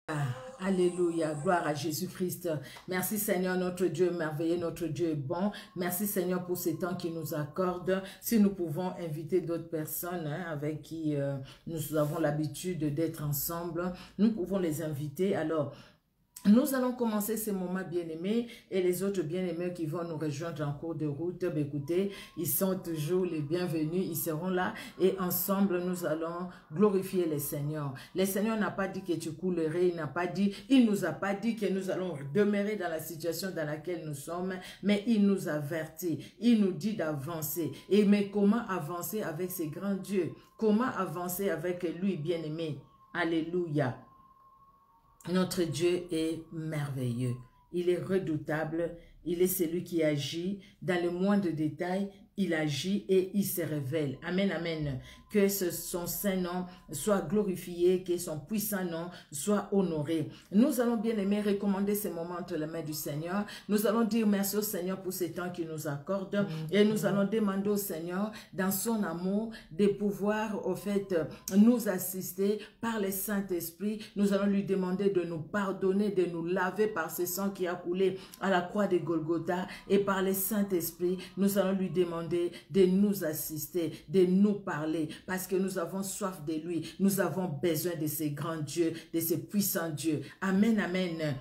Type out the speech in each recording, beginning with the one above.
Alléluia, gloire à Jésus-Christ. Merci Seigneur, notre Dieu merveilleux, notre Dieu est bon. Merci Seigneur pour ces temps qu'il nous accorde. Si nous pouvons inviter d'autres personnes avec qui nous avons l'habitude d'être ensemble, nous pouvons les inviter. Alors, nous allons commencer ce moment bien-aimés et les autres bien-aimés qui vont nous rejoindre en cours de route. Écoutez, ils sont toujours les bienvenus, ils seront là et ensemble nous allons glorifier le Seigneur. Le Seigneur n'a pas dit que tu coulerais, il nous a pas dit que nous allons demeurer dans la situation dans laquelle nous sommes, mais il nous avertit, il nous dit d'avancer. Mais comment avancer avec ces grands dieux? Comment avancer avec lui, bien-aimé? Alléluia. Notre Dieu est merveilleux. Il est redoutable. Il est celui qui agit dans le moindre détail. Il agit et il se révèle. Amen, amen. Que son saint nom soit glorifié, que son puissant nom soit honoré. Nous allons bien aimer recommander ces moments entre les mains du Seigneur. Nous allons dire merci au Seigneur pour ces temps qu'il nous accorde. Et nous allons demander au Seigneur, dans son amour, de pouvoir, au fait, nous assister par le Saint-Esprit. Nous allons lui demander de nous pardonner, de nous laver par ce sang qui a coulé à la croix de Golgotha. Et par le Saint-Esprit, nous allons lui demander de nous assister, de nous parler, parce que nous avons soif de lui, nous avons besoin de ces grands dieux, de ces puissants dieux. Amen, amen.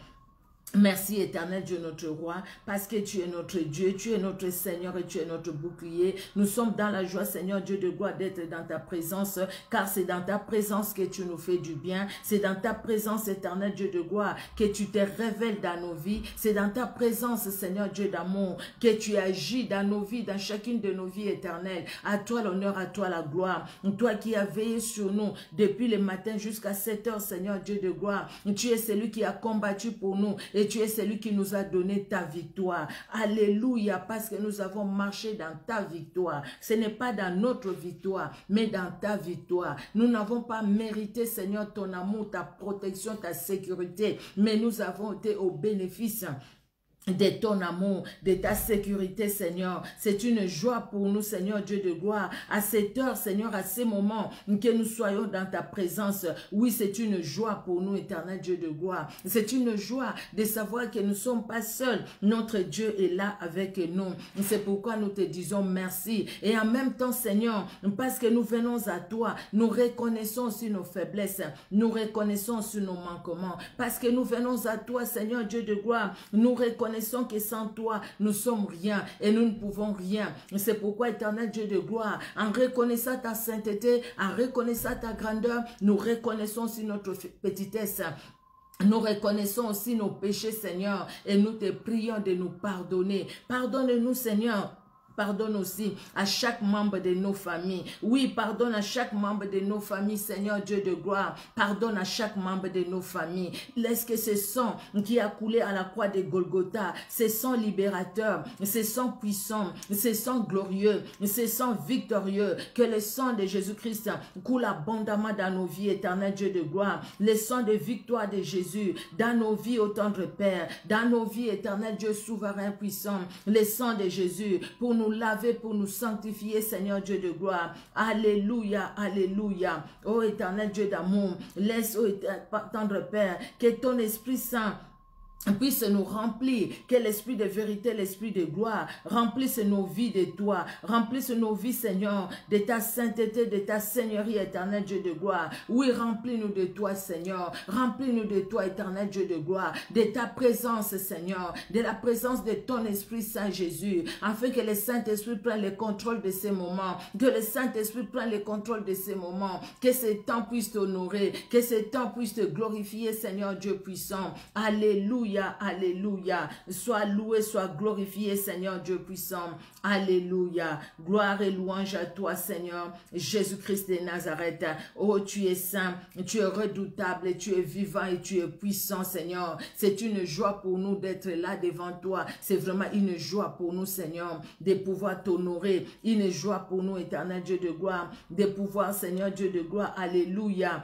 Merci éternel Dieu notre roi, parce que tu es notre Dieu, tu es notre Seigneur et tu es notre bouclier. Nous sommes dans la joie Seigneur Dieu de gloire d'être dans ta présence, car c'est dans ta présence que tu nous fais du bien. C'est dans ta présence éternel Dieu de gloire que tu te révèles dans nos vies. C'est dans ta présence Seigneur Dieu d'amour que tu agis dans nos vies, dans chacune de nos vies éternelles. À toi l'honneur, à toi la gloire. Toi qui as veillé sur nous depuis le matin jusqu'à 7 heures Seigneur Dieu de gloire. Tu es celui qui a combattu pour nous et tu es celui qui nous a donné ta victoire. Alléluia, parce que nous avons marché dans ta victoire. Ce n'est pas dans notre victoire, mais dans ta victoire. Nous n'avons pas mérité, Seigneur, ton amour, ta protection, ta sécurité, mais nous avons été au bénéfice de ton amour, de ta sécurité, Seigneur. C'est une joie pour nous, Seigneur Dieu de gloire. À cette heure, Seigneur, à ces moments que nous soyons dans ta présence. Oui, c'est une joie pour nous, éternel Dieu de gloire. C'est une joie de savoir que nous ne sommes pas seuls. Notre Dieu est là avec nous. C'est pourquoi nous te disons merci. Et en même temps, Seigneur, parce que nous venons à toi, nous reconnaissons aussi nos faiblesses. Nous reconnaissons aussi nos manquements. Parce que nous venons à toi, Seigneur Dieu de gloire, nous reconnaissons que sans toi, nous sommes rien et nous ne pouvons rien. C'est pourquoi, éternel Dieu de gloire, en reconnaissant ta sainteté, en reconnaissant ta grandeur, nous reconnaissons aussi notre petitesse. Nous reconnaissons aussi nos péchés, Seigneur, et nous te prions de nous pardonner. Pardonne-nous, Seigneur. Pardonne aussi à chaque membre de nos familles. Oui, pardonne à chaque membre de nos familles, Seigneur Dieu de gloire. Pardonne à chaque membre de nos familles. Laisse que ce sang qui a coulé à la croix de Golgotha, ce sang libérateur, ce sang puissant, ce sang glorieux, ce sang victorieux, que le sang de Jésus-Christ coule abondamment dans nos vies, éternel Dieu de gloire. Le sang de victoire de Jésus dans nos vies, ô tendre Père, dans nos vies, éternel Dieu souverain puissant. Le sang de Jésus pour nous laver, pour nous sanctifier, Seigneur Dieu de gloire. Alléluia, alléluia. Ô éternel Dieu d'amour, laisse, ô tendre Père, que ton Esprit Saint puisse nous remplir, que l'esprit de vérité, l'esprit de gloire remplisse nos vies de toi, remplisse nos vies, Seigneur, de ta sainteté, de ta seigneurie, éternel Dieu de gloire. Oui, remplis-nous de toi, Seigneur, remplis-nous de toi, éternel Dieu de gloire, de ta présence, Seigneur, de la présence de ton Esprit Saint Jésus, afin que le Saint-Esprit prenne le contrôle de ces moments, que le Saint-Esprit prenne le contrôle de ces moments, que ce temps puisse t'honorer, que ce temps puisse te glorifier, Seigneur Dieu puissant. Alléluia. Alléluia, sois loué, sois glorifié, Seigneur Dieu puissant. Alléluia, gloire et louange à toi, Seigneur Jésus-Christ de Nazareth. Oh, tu es saint, tu es redoutable, tu es vivant et tu es puissant, Seigneur. C'est une joie pour nous d'être là devant toi. C'est vraiment une joie pour nous, Seigneur, de pouvoir t'honorer. Une joie pour nous, éternel Dieu de gloire, de pouvoir, Seigneur Dieu de gloire, alléluia,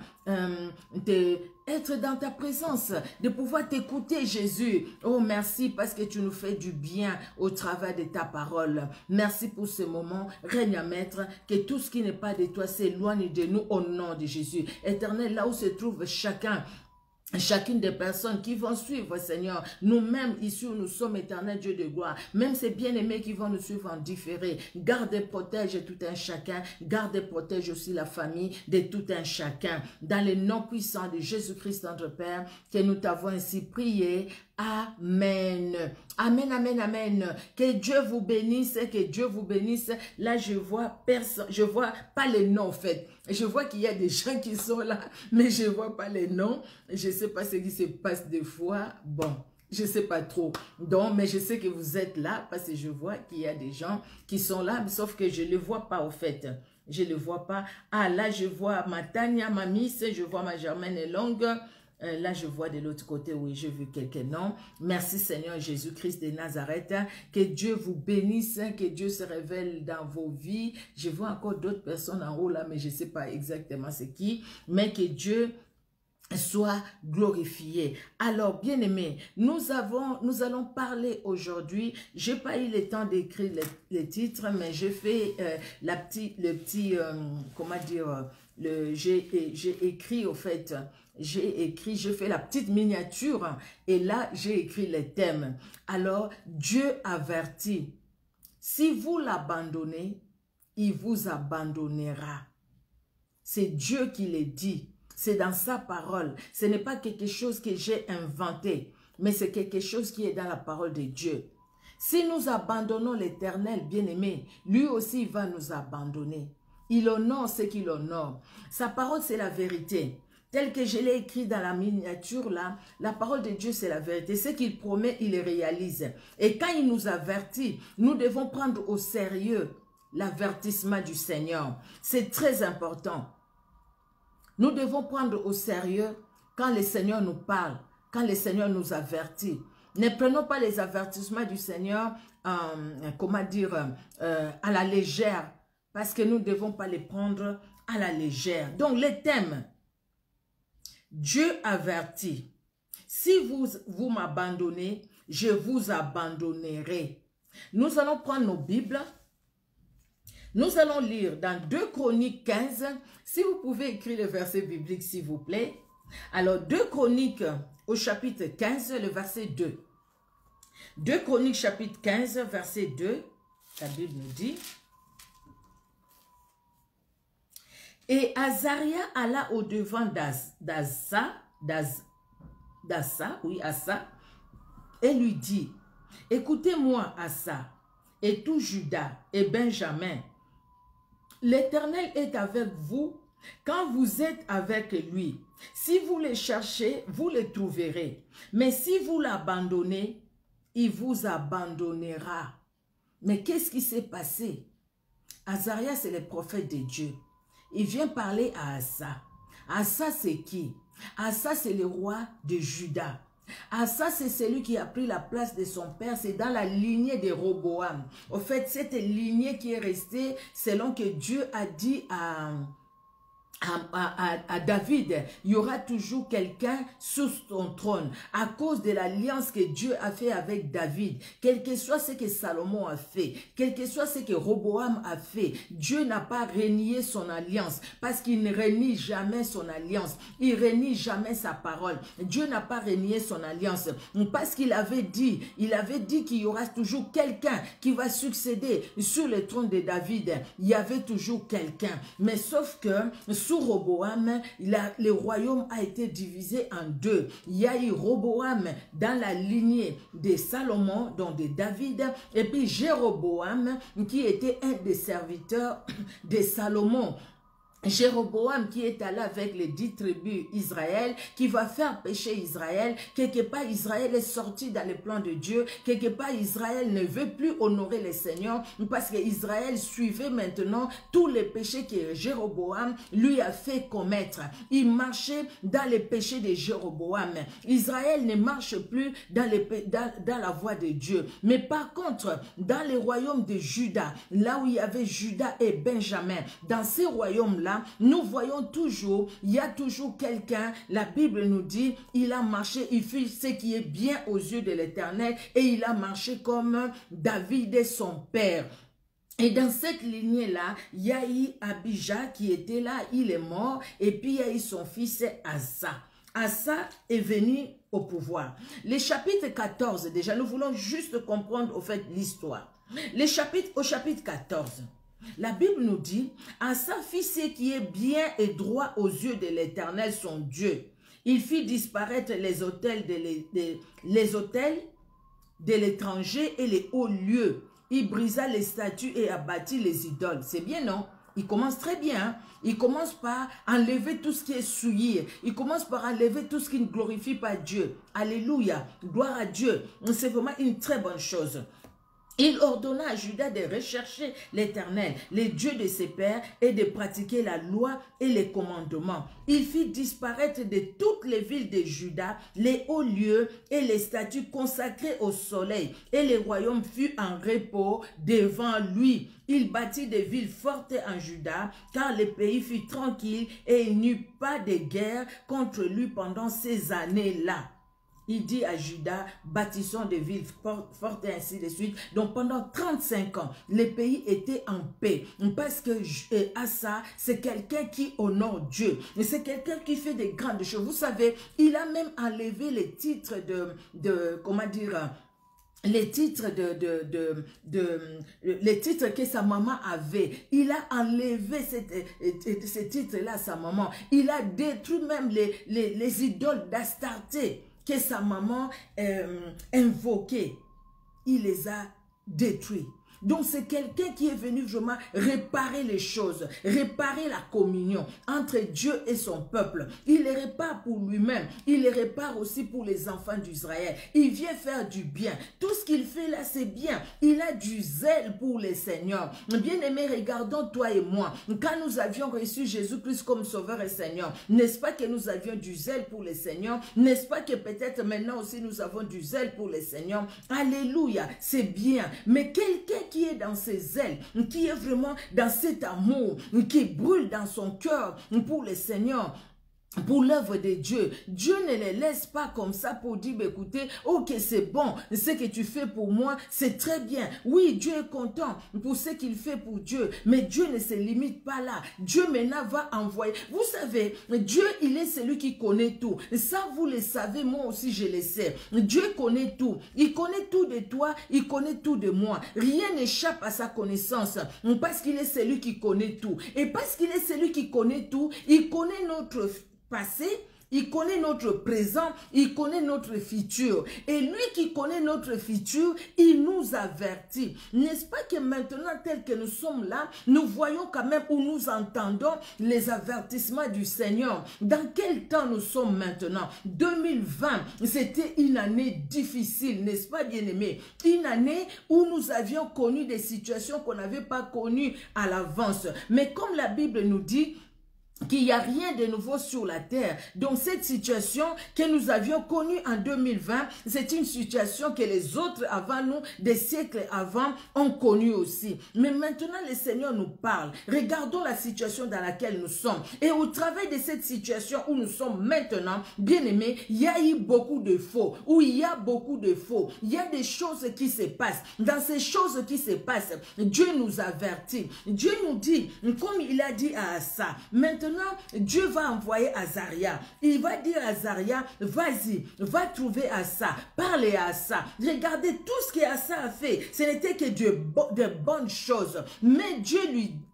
être dans ta présence, de pouvoir t'écouter, Jésus. Oh, merci parce que tu nous fais du bien au travers de ta parole. Merci pour ce moment. Règne à maître, que tout ce qui n'est pas de toi s'éloigne de nous au nom de Jésus. Éternel, là où se trouve chacun chacune des personnes qui vont suivre, Seigneur, nous-mêmes ici où nous sommes, éternel Dieu de gloire, même ces bien-aimés qui vont nous suivre en différé, garde et protège tout un chacun, garde et protège aussi la famille de tout un chacun, dans le nom puissant de Jésus-Christ notre Père, que nous t'avons ainsi prié. Amen. Amen, amen, amen. Que Dieu vous bénisse, que Dieu vous bénisse. Là, je vois personne, je vois pas les noms en fait. Je vois qu'il y a des gens qui sont là, mais je vois pas les noms. Je sais pas ce qui se passe des fois. Bon, je sais pas trop. Donc, mais je sais que vous êtes là parce que je vois qu'il y a des gens qui sont là, sauf que je les vois pas au fait. Je les vois pas. Ah, là, je vois ma Tania, ma Miss, je vois ma Germaine et Longue. Là, je vois de l'autre côté, oui, j'ai vu quelques noms. Merci Seigneur Jésus-Christ de Nazareth. Que Dieu vous bénisse, que Dieu se révèle dans vos vies. Je vois encore d'autres personnes en haut là, mais je ne sais pas exactement c'est qui. Mais que Dieu soit glorifié. Alors, bien-aimés, nous allons parler aujourd'hui. J'ai pas eu le temps d'écrire les titres, mais j'ai fait comment dire, j'ai écrit au fait, j'ai fait la petite miniature et là, j'ai écrit les thèmes. Alors, Dieu avertit, si vous l'abandonnez, il vous abandonnera. C'est Dieu qui le dit. C'est dans sa parole. Ce n'est pas quelque chose que j'ai inventé, mais c'est quelque chose qui est dans la parole de Dieu. Si nous abandonnons l'Éternel, bien-aimé, lui aussi va nous abandonner. Il honore ce qu'il honore. Sa parole, c'est la vérité. Tel que je l'ai écrit dans la miniature, là, la parole de Dieu, c'est la vérité. Ce qu'il promet, il le réalise. Et quand il nous avertit, nous devons prendre au sérieux l'avertissement du Seigneur. C'est très important. Nous devons prendre au sérieux quand le Seigneur nous parle, quand le Seigneur nous avertit. Ne prenons pas les avertissements du Seigneur, comment dire, à la légère, parce que nous ne devons pas les prendre à la légère. Donc, les thèmes, Dieu avertit, si vous m'abandonnez, je vous abandonnerai. Nous allons prendre nos Bibles. Nous allons lire dans 2 Chroniques 15. Si vous pouvez écrire le verset biblique, s'il vous plaît. Alors, 2 Chroniques au chapitre 15, le verset 2. 2 Chroniques chapitre 15, verset 2. La Bible nous dit. Et Azaria alla au-devant d'Asa, et lui dit, écoutez-moi Asa, et tout Juda et Benjamin. L'Éternel est avec vous quand vous êtes avec lui. Si vous le cherchez, vous le trouverez. Mais si vous l'abandonnez, il vous abandonnera. Mais qu'est-ce qui s'est passé? Azaria, c'est le prophète de Dieu. Il vient parler à Asa. Asa, c'est qui? Asa, c'est le roi de Juda. Asa, c'est celui qui a pris la place de son père. C'est dans la lignée de Roboam. En fait, cette lignée qui est restée selon que Dieu a dit à David, il y aura toujours quelqu'un sous ton trône à cause de l'alliance que Dieu a fait avec David. Quel que soit ce que Salomon a fait, quel que soit ce que Roboam a fait, Dieu n'a pas renié son alliance parce qu'il ne renie jamais son alliance. Il renie jamais sa parole. Dieu n'a pas renié son alliance parce qu'il avait dit qu'il y aura toujours quelqu'un qui va succéder sur le trône de David. Il y avait toujours quelqu'un. Mais sauf que sous Roboam, le royaume a été divisé en deux. Il y a eu Roboam dans la lignée de Salomon, donc de David, et puis Jéroboam qui était un des serviteurs de Salomon. Jéroboam qui est allé avec les 10 tribus Israël, qui va faire pécher Israël. Quelque part, Israël est sorti dans le plan de Dieu. Quelque part, Israël ne veut plus honorer le Seigneur parce que Israël suivait maintenant tous les péchés que Jéroboam lui a fait commettre. Il marchait dans les péchés de Jéroboam. Israël ne marche plus dans la voie de Dieu. Mais par contre, dans les royaumes de Juda, là où il y avait Juda et Benjamin, dans ces royaumes-là, nous voyons toujours, il y a toujours quelqu'un, la Bible nous dit, il a marché, il fit ce qui est bien aux yeux de l'Éternel et il a marché comme David et son père. Et dans cette lignée-là, il y a eu Abijah qui était là, il est mort, et puis il y a eu son fils Asa. Asa est venu au pouvoir. Les chapitres 14, déjà, nous voulons juste comprendre au fait l'histoire. Au chapitre 14, la Bible nous dit, Asa fit ce qui est bien et droit aux yeux de l'Éternel, son Dieu. Il fit disparaître les autels de l'étranger et les hauts lieux. Il brisa les statues et abattit les idoles. C'est bien, non? Il commence très bien. Hein? Il commence par enlever tout ce qui est souillé. Il commence par enlever tout ce qui ne glorifie pas Dieu. Alléluia. Gloire à Dieu. C'est vraiment une très bonne chose. Il ordonna à Juda de rechercher l'Éternel, les dieux de ses pères, et de pratiquer la loi et les commandements. Il fit disparaître de toutes les villes de Juda les hauts lieux et les statues consacrées au soleil, et le royaume fut en repos devant lui. Il bâtit des villes fortes en Juda, car le pays fut tranquille et il n'y eut pas de guerre contre lui pendant ces années-là. Il dit à Juda, bâtissons des villes fortes et ainsi de suite. Donc pendant 35 ans, le pays était en paix. Parce que Asa, c'est quelqu'un qui honore Dieu. C'est quelqu'un qui fait des grandes choses. Vous savez, il a même enlevé les titres comment dire, les titres les titres que sa maman avait. Il a enlevé ces titres-là à sa maman. Il a détruit même les idoles d'Astarté que sa maman invoquait. Il les a détruits. Donc c'est quelqu'un qui est venu vraiment réparer les choses, réparer la communion entre Dieu et son peuple. Il les répare pour lui-même, il les répare aussi pour les enfants d'Israël. Il vient faire du bien. Tout ce qu'il fait là, c'est bien. Il a du zèle pour les seigneurs. Bien-aimés, regardons toi et moi. Quand nous avions reçu Jésus-Christ comme sauveur et Seigneur, n'est-ce pas que nous avions du zèle pour les seigneurs? N'est-ce pas que peut-être maintenant aussi nous avons du zèle pour les seigneurs? Alléluia, c'est bien. Mais quelqu'un qui est dans ses ailes, qui est vraiment dans cet amour, qui brûle dans son cœur pour le Seigneur, pour l'œuvre de Dieu. Dieu ne les laisse pas comme ça pour dire, écoutez, ok, c'est bon, ce que tu fais pour moi, c'est très bien. Oui, Dieu est content pour ce qu'il fait pour Dieu, mais Dieu ne se limite pas là. Dieu maintenant va envoyer. Vous savez, Dieu, il est celui qui connaît tout. Ça, vous le savez, moi aussi, je le sais. Dieu connaît tout. Il connaît tout de toi, il connaît tout de moi. Rien n'échappe à sa connaissance, parce qu'il est celui qui connaît tout. Et parce qu'il est celui qui connaît tout, il connaît notre passé, il connaît notre présent, il connaît notre futur. Et lui qui connaît notre futur, il nous avertit. N'est-ce pas que maintenant, tel que nous sommes là, nous voyons quand même où nous entendons les avertissements du Seigneur. Dans quel temps nous sommes maintenant? 2020, c'était une année difficile, n'est-ce pas, bien-aimés? Une année où nous avions connu des situations qu'on n'avait pas connues à l'avance. Mais comme la Bible nous dit, qu'il n'y a rien de nouveau sur la terre. Donc cette situation que nous avions connue en 2020, c'est une situation que les autres avant nous, des siècles avant, ont connue aussi. Mais maintenant, le Seigneur nous parle. Regardons la situation dans laquelle nous sommes. Et au travers de cette situation où nous sommes maintenant, bien aimés, il y a eu beaucoup de faux. Où il y a beaucoup de faux. Il y a des choses qui se passent. Dans ces choses qui se passent, Dieu nous avertit. Dieu nous dit, comme il a dit à Asa, maintenant, Dieu va envoyer Azaria. Il va dire à Azaria, vas-y, va trouver Asa, parlez à Asa. Regardez tout ce que Asa a fait. Ce n'était que de bonnes choses. Mais Dieu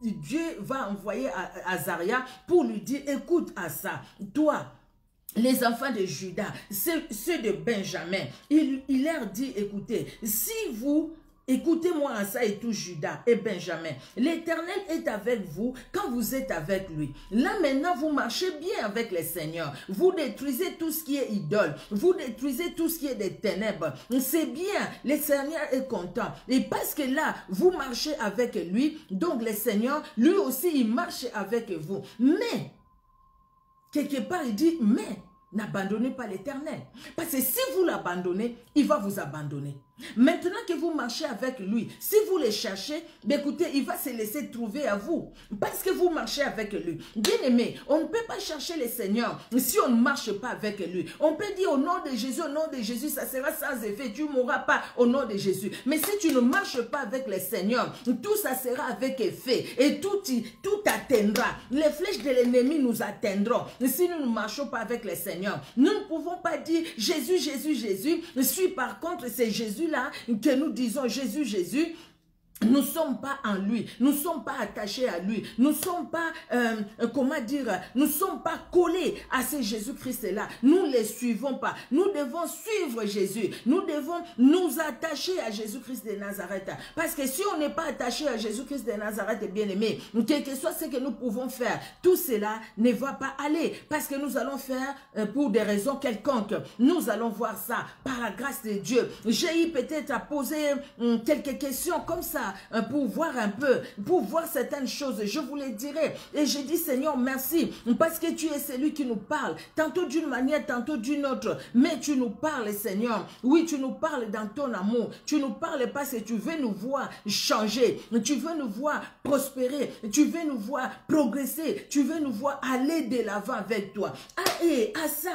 va envoyer Azaria pour lui dire, écoute Asa, toi, les enfants de Juda, ceux de Benjamin, il leur dit, écoutez, si vous... Écoutez-moi, Asa et tout Juda et Benjamin. L'Éternel est avec vous quand vous êtes avec lui. Là maintenant, vous marchez bien avec le Seigneur. Vous détruisez tout ce qui est idole. Vous détruisez tout ce qui est des ténèbres. C'est bien. Le Seigneur est content. Et parce que là, vous marchez avec lui, donc le Seigneur, lui aussi, il marche avec vous. Mais, quelque part, il dit, mais, n'abandonnez pas l'Éternel. Parce que si vous l'abandonnez, il va vous abandonner. Maintenant que vous marchez avec lui, si vous le cherchez, écoutez, il va se laisser trouver à vous. Parce que vous marchez avec lui. Bien aimé, on ne peut pas chercher le Seigneur si on ne marche pas avec lui. On peut dire au nom de Jésus, ça sera sans effet. Tu ne mourras pas au nom de Jésus. Mais si tu ne marches pas avec le Seigneur, tout ça sera avec effet. Et tout atteindra. Les flèches de l'ennemi nous atteindront. Si nous ne marchons pas avec le Seigneur, nous ne pouvons pas dire Jésus, Jésus, Jésus. Si par contre c'est Jésus-là que nous disons Jésus, Jésus, nous ne sommes pas en lui, nous ne sommes pas attachés à lui, nous ne sommes pas, comment dire, nous ne sommes pas collés à ce Jésus-Christ-là, nous ne les suivons pas, nous devons suivre Jésus, nous devons nous attacher à Jésus-Christ de Nazareth, parce que si on n'est pas attaché à Jésus-Christ de Nazareth, bien-aimé, quel que soit ce que nous pouvons faire, tout cela ne va pas aller, parce que nous allons faire pour des raisons quelconques, nous allons voir ça par la grâce de Dieu. J'ai eu peut-être à poser quelques questions comme ça, pour voir un peu, pour voir certaines choses, je vous les dirai. Et je dis Seigneur merci, parce que tu es celui qui nous parle, tantôt d'une manière, tantôt d'une autre, mais tu nous parles Seigneur, oui tu nous parles dans ton amour, tu nous parles parce que tu veux nous voir changer, tu veux nous voir prospérer, tu veux nous voir progresser, tu veux nous voir aller de l'avant avec toi. Ah, et à ça,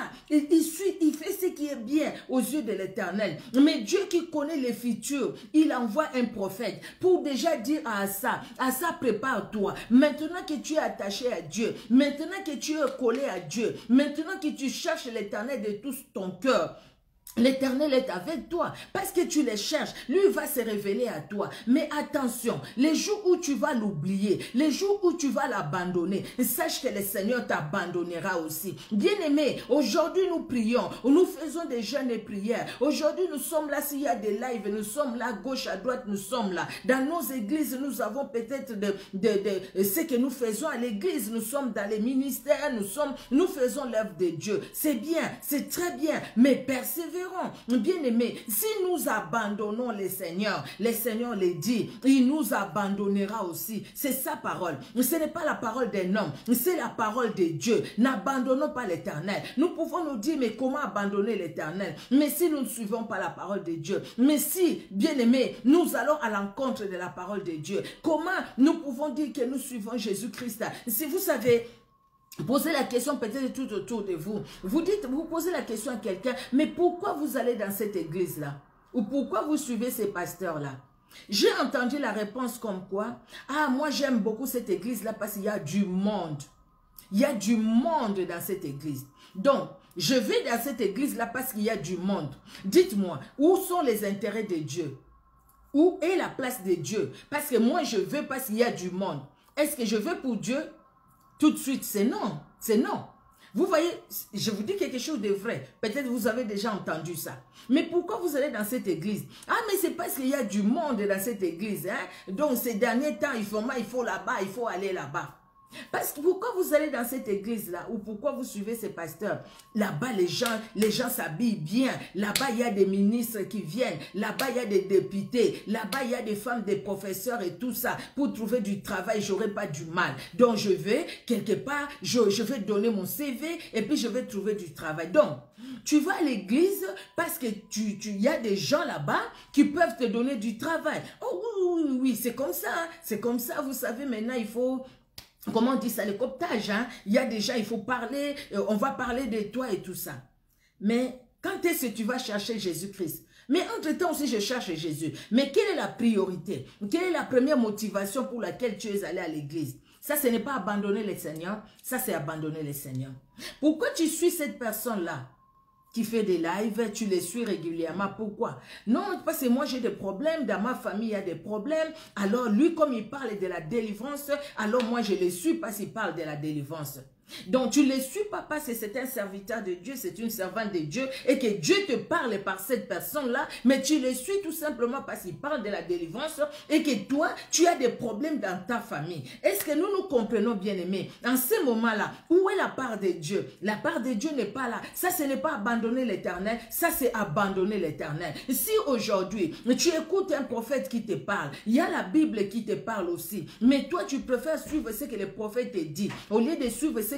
il fait ce qui est bien aux yeux de l'Éternel, mais Dieu qui connaît les futurs, il envoie un prophète, pour déjà dire à ça, prépare-toi. Maintenant que tu es attaché à Dieu, maintenant que tu es collé à Dieu, maintenant que tu cherches l'Éternel de tout ton cœur, l'Éternel est avec toi parce que tu les cherches. Lui va se révéler à toi. Mais attention, les jours où tu vas l'oublier, les jours où tu vas l'abandonner, sache que le Seigneur t'abandonnera aussi. Bien-aimé, aujourd'hui nous prions, nous faisons des jeûnes et prières. Aujourd'hui nous sommes là, s'il y a des lives, nous sommes là, gauche à droite, nous sommes là. Dans nos églises, nous avons peut-être ce que nous faisons à l'église. Nous sommes dans les ministères, nous faisons l'œuvre de Dieu. C'est bien, c'est très bien, mais persévérons. Bien-aimés, si nous abandonnons le Seigneur le dit, il nous abandonnera aussi. C'est sa parole. Ce n'est pas la parole d'un homme, c'est la parole de Dieu. N'abandonnons pas l'Éternel. Nous pouvons nous dire, mais comment abandonner l'Éternel? Mais si nous ne suivons pas la parole de Dieu, mais si, bien-aimés, nous allons à l'encontre de la parole de Dieu, comment nous pouvons dire que nous suivons Jésus-Christ? Si vous savez, posez la question peut-être tout autour de vous. Vous posez la question à quelqu'un, mais pourquoi vous allez dans cette église-là? Ou pourquoi vous suivez ces pasteurs-là? J'ai entendu la réponse comme quoi, ah, moi j'aime beaucoup cette église-là parce qu'il y a du monde. Il y a du monde dans cette église. Donc, je vais dans cette église-là parce qu'il y a du monde. Dites-moi, où sont les intérêts de Dieu? Où est la place de Dieu? Parce que moi je veux parce qu'il y a du monde. Est-ce que je veux pour Dieu? Tout de suite, c'est non. C'est non. Vous voyez, je vous dis quelque chose de vrai. Peut-être vous avez déjà entendu ça. Mais pourquoi vous allez dans cette église? Ah, mais c'est parce qu'il y a du monde dans cette église. Hein? Donc, ces derniers temps, il faut là-bas, il faut aller là-bas. Parce que pourquoi vous allez dans cette église-là ou pourquoi vous suivez ces pasteurs? Là-bas, les gens s'habillent bien. Là-bas, il y a des ministres qui viennent. Là-bas, il y a des députés. Là-bas, il y a des femmes, des professeurs et tout ça. Pour trouver du travail, j'aurai pas du mal. Donc, je vais quelque part, je vais donner mon CV et puis je vais trouver du travail. Donc, tu vas à l'église parce que il y a des gens là-bas qui peuvent te donner du travail. Oh oui, c'est comme ça. Hein? C'est comme ça, vous savez, maintenant, il faut... Comment on dit ça, le cooptage, hein? Il y a déjà, il faut parler, on va parler de toi et tout ça. Mais quand est-ce que tu vas chercher Jésus-Christ? Mais entre-temps aussi, je cherche Jésus. Mais quelle est la priorité? Quelle est la première motivation pour laquelle tu es allé à l'église? Ça, ce n'est pas abandonner le Seigneur, ça c'est abandonner le Seigneur. Pourquoi tu suis cette personne-là qui fait des lives, tu les suis régulièrement? Pourquoi? Non, parce que moi j'ai des problèmes, dans ma famille il y a des problèmes, alors lui comme il parle de la délivrance, alors moi je le suis parce qu'il parle de la délivrance. Donc tu ne le suis pas parce que c'est un serviteur de Dieu, c'est une servante de Dieu et que Dieu te parle par cette personne-là, mais tu le suis tout simplement parce qu'il parle de la délivrance et que toi, tu as des problèmes dans ta famille. Est-ce que nous comprenons, bien aimés? En ce moment-là, où est la part de Dieu? La part de Dieu n'est pas là. Ça, ce n'est pas abandonner l'Éternel, ça c'est abandonner l'Éternel. Si aujourd'hui, tu écoutes un prophète qui te parle, il y a la Bible qui te parle aussi, mais toi tu préfères suivre ce que le prophète te dit, au lieu de suivre ce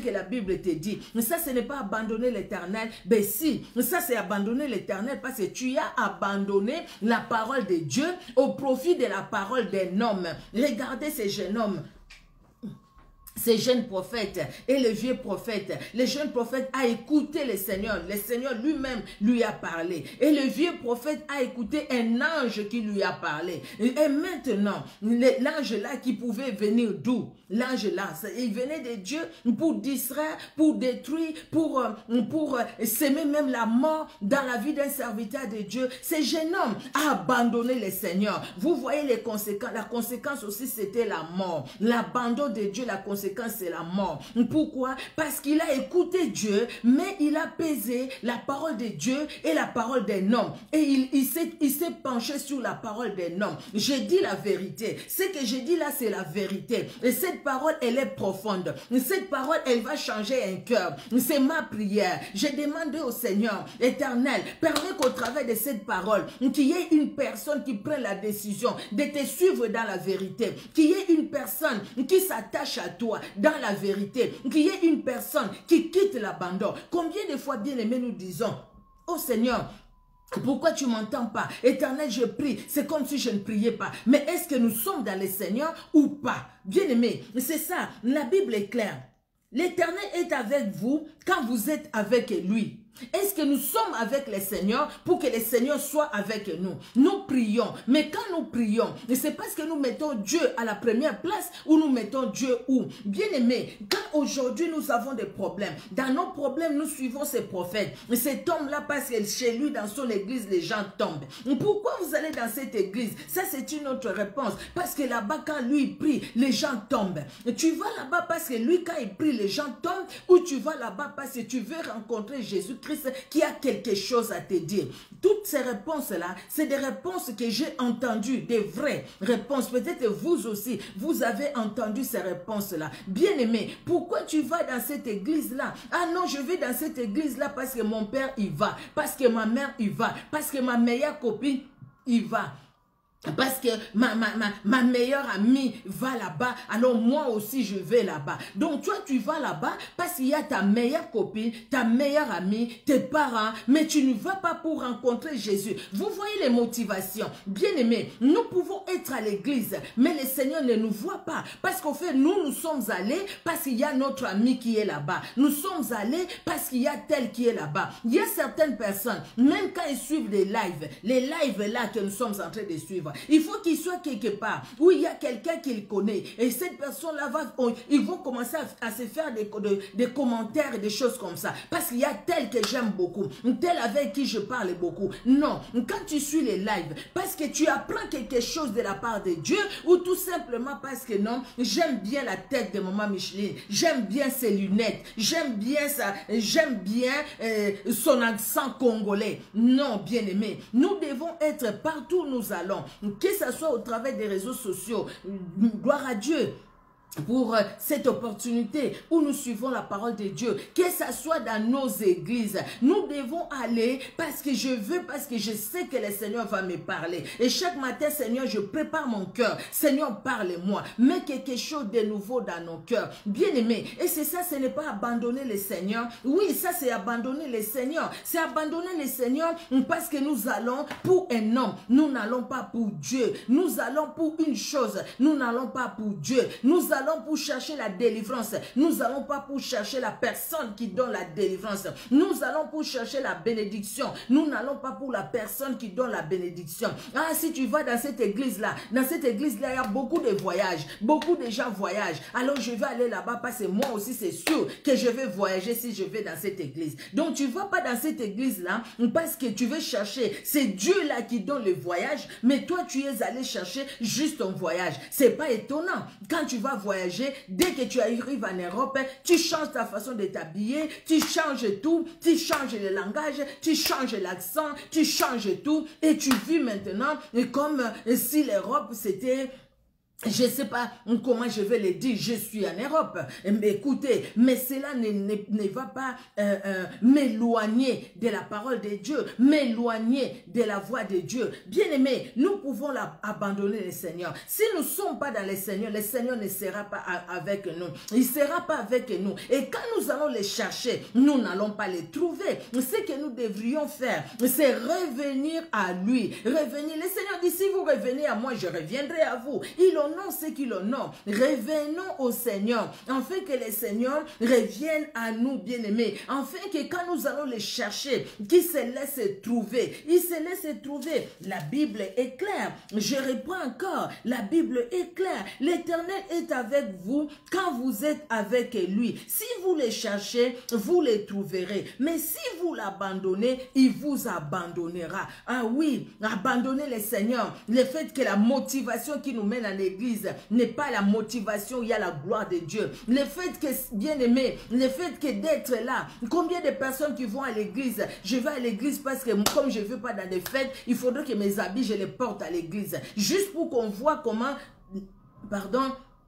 que la Bible te dit. Ça, ce n'est pas abandonner l'Éternel. Ben si, ça c'est abandonner l'Éternel parce que tu as abandonné la parole de Dieu au profit de la parole d'un homme. Regardez ces jeunes hommes. Ces jeunes prophètes et le vieux prophète. Le jeune prophète a écouté le Seigneur lui-même lui a parlé. Et le vieux prophète a écouté un ange qui lui a parlé. Et maintenant, l'ange là qui pouvait venir d'où? L'ange là, il venait de Dieu pour distraire, pour détruire, pour s'aimer même la mort dans la vie d'un serviteur de Dieu. Ce jeune homme a abandonné le Seigneur. Vous voyez les conséquences. La conséquence aussi, c'était la mort. L'abandon de Dieu, la conséquence, c'est la mort. Pourquoi? Parce qu'il a écouté Dieu, mais il a pesé la parole de Dieu et la parole d'un homme. Et il s'est penché sur la parole d'un homme. J'ai dit la vérité. Ce que j'ai dit là, c'est la vérité. Et cette parole, elle est profonde. Cette parole, elle va changer un cœur. C'est ma prière. J'ai demandé au Seigneur éternel, permets qu'au travers de cette parole, qu'il y ait une personne qui prenne la décision de te suivre dans la vérité. Qu'il y ait une personne qui s'attache à toi dans la vérité. Qu'il y ait une personne qui quitte l'abandon. Combien de fois, bien aimés, nous disons, oh Seigneur, pourquoi tu ne m'entends pas? Éternel, je prie. C'est comme si je ne priais pas. Mais est-ce que nous sommes dans le Seigneur ou pas? Bien-aimés, c'est ça. La Bible est claire. L'Éternel est avec vous quand vous êtes avec lui. Est-ce que nous sommes avec le Seigneur pour que le Seigneur soit avec nous? Nous prions, mais quand nous prions, c'est parce que nous mettons Dieu à la première place ou nous mettons Dieu où? Bien aimé, quand aujourd'hui nous avons des problèmes, dans nos problèmes nous suivons ces prophètes. Cet homme-là, parce que chez lui, dans son église, les gens tombent. Pourquoi vous allez dans cette église? Ça c'est une autre réponse. Parce que là-bas, quand lui prie, les gens tombent. Tu vas là-bas parce que lui, quand il prie, les gens tombent, ou tu vas là-bas parce que tu veux rencontrer Jésus qui a quelque chose à te dire. Toutes ces réponses-là, c'est des réponses que j'ai entendues, des vraies réponses. Peut-être vous aussi, vous avez entendu ces réponses-là. Bien-aimé, pourquoi tu vas dans cette église-là? Ah non, je vais dans cette église-là parce que mon père y va, parce que ma mère y va, parce que ma meilleure copine y va. Parce que ma meilleure amie va là-bas, alors moi aussi je vais là-bas. Donc toi tu vas là-bas parce qu'il y a ta meilleure copine, ta meilleure amie, tes parents, mais tu ne vas pas pour rencontrer Jésus. Vous voyez les motivations. Bien aimés, nous pouvons être à l'église, mais le Seigneur ne nous voit pas. Parce qu'au fait, nous sommes allés parce qu'il y a notre ami qui est là-bas. Nous sommes allés parce qu'il y a tel qui est là-bas. Il y a certaines personnes, même quand ils suivent les lives là que nous sommes en train de suivre, il faut qu'il soit quelque part où il y a quelqu'un qu'il connaît. Et cette personne-là, ils vont commencer à se faire des commentaires et des choses comme ça. Parce qu'il y a tel que j'aime beaucoup, tel avec qui je parle beaucoup. Non, quand tu suis les lives, parce que tu apprends quelque chose de la part de Dieu, ou tout simplement parce que non, j'aime bien la tête de maman Micheline, j'aime bien ses lunettes, j'aime bien ça, j'aime bien son accent congolais. Non, bien aimé, nous devons être partout où nous allons. Que ce soit au travers des réseaux sociaux, gloire à Dieu pour cette opportunité où nous suivons la parole de Dieu, que ce soit dans nos églises, nous devons aller parce que je veux, parce que je sais que le Seigneur va me parler. Et chaque matin, Seigneur, je prépare mon cœur. Seigneur, parle-moi. Mets quelque chose de nouveau dans nos cœurs. Bien aimé, et c'est ça, ce n'est pas abandonner le Seigneur. Oui, ça c'est abandonner le Seigneur. C'est abandonner le Seigneur parce que nous allons pour un homme. Nous n'allons pas pour Dieu. Nous allons pour une chose. Nous n'allons pas pour Dieu. Nous allons pour chercher la délivrance. Nous allons pas pour chercher la personne qui donne la délivrance. Nous allons pour chercher la bénédiction. Nous n'allons pas pour la personne qui donne la bénédiction. Ah, si tu vas dans cette église-là, il y a beaucoup de voyages. Beaucoup de gens voyagent. Alors je vais aller là-bas parce que moi aussi, c'est sûr que je vais voyager si je vais dans cette église. Donc tu vas pas dans cette église-là parce que tu veux chercher. C'est Dieu-là qui donne le voyage, mais toi, tu es allé chercher juste ton voyage. C'est pas étonnant. Quand tu vas voyager, dès que tu arrives en Europe, tu changes ta façon de t'habiller, tu changes tout, tu changes le langage, tu changes l'accent, tu changes tout et tu vis maintenant comme si l'Europe c'était je ne sais pas comment je vais le dire, je suis en Europe, mais écoutez, mais cela ne va pas m'éloigner de la parole de Dieu, m'éloigner de la voix de Dieu. Bien-aimés, nous pouvons abandonner le Seigneur. Si nous ne sommes pas dans le Seigneur ne sera pas avec nous. Il ne sera pas avec nous. Et quand nous allons les chercher, nous n'allons pas les trouver. Ce que nous devrions faire, c'est revenir à lui. Revenir. Le Seigneur dit, si vous revenez à moi, je reviendrai à vous. Il honore ceux qui l'honorent. Revenons au Seigneur, afin que le Seigneur revienne à nous, bien-aimés, afin que quand nous allons les chercher, qu'ils se laissent trouver. Ils se laissent trouver. La Bible est claire. Je reprends encore. La Bible est claire. L'Éternel est avec vous quand vous êtes avec lui. Si vous les cherchez, vous les trouverez. Mais si vous l'abandonnez, il vous abandonnera. Ah oui, abandonner le Seigneur. Le fait que la motivation qui nous mène à l'église n'est pas la motivation où il y a la gloire de Dieu. Le fait que, bien aimé, le fait que d'être là, combien de personnes qui vont à l'église, je vais à l'église parce que comme je ne veux pas dans des fêtes, il faudrait que mes habits, je les porte à l'église. Juste pour qu'on voit comment, pardon,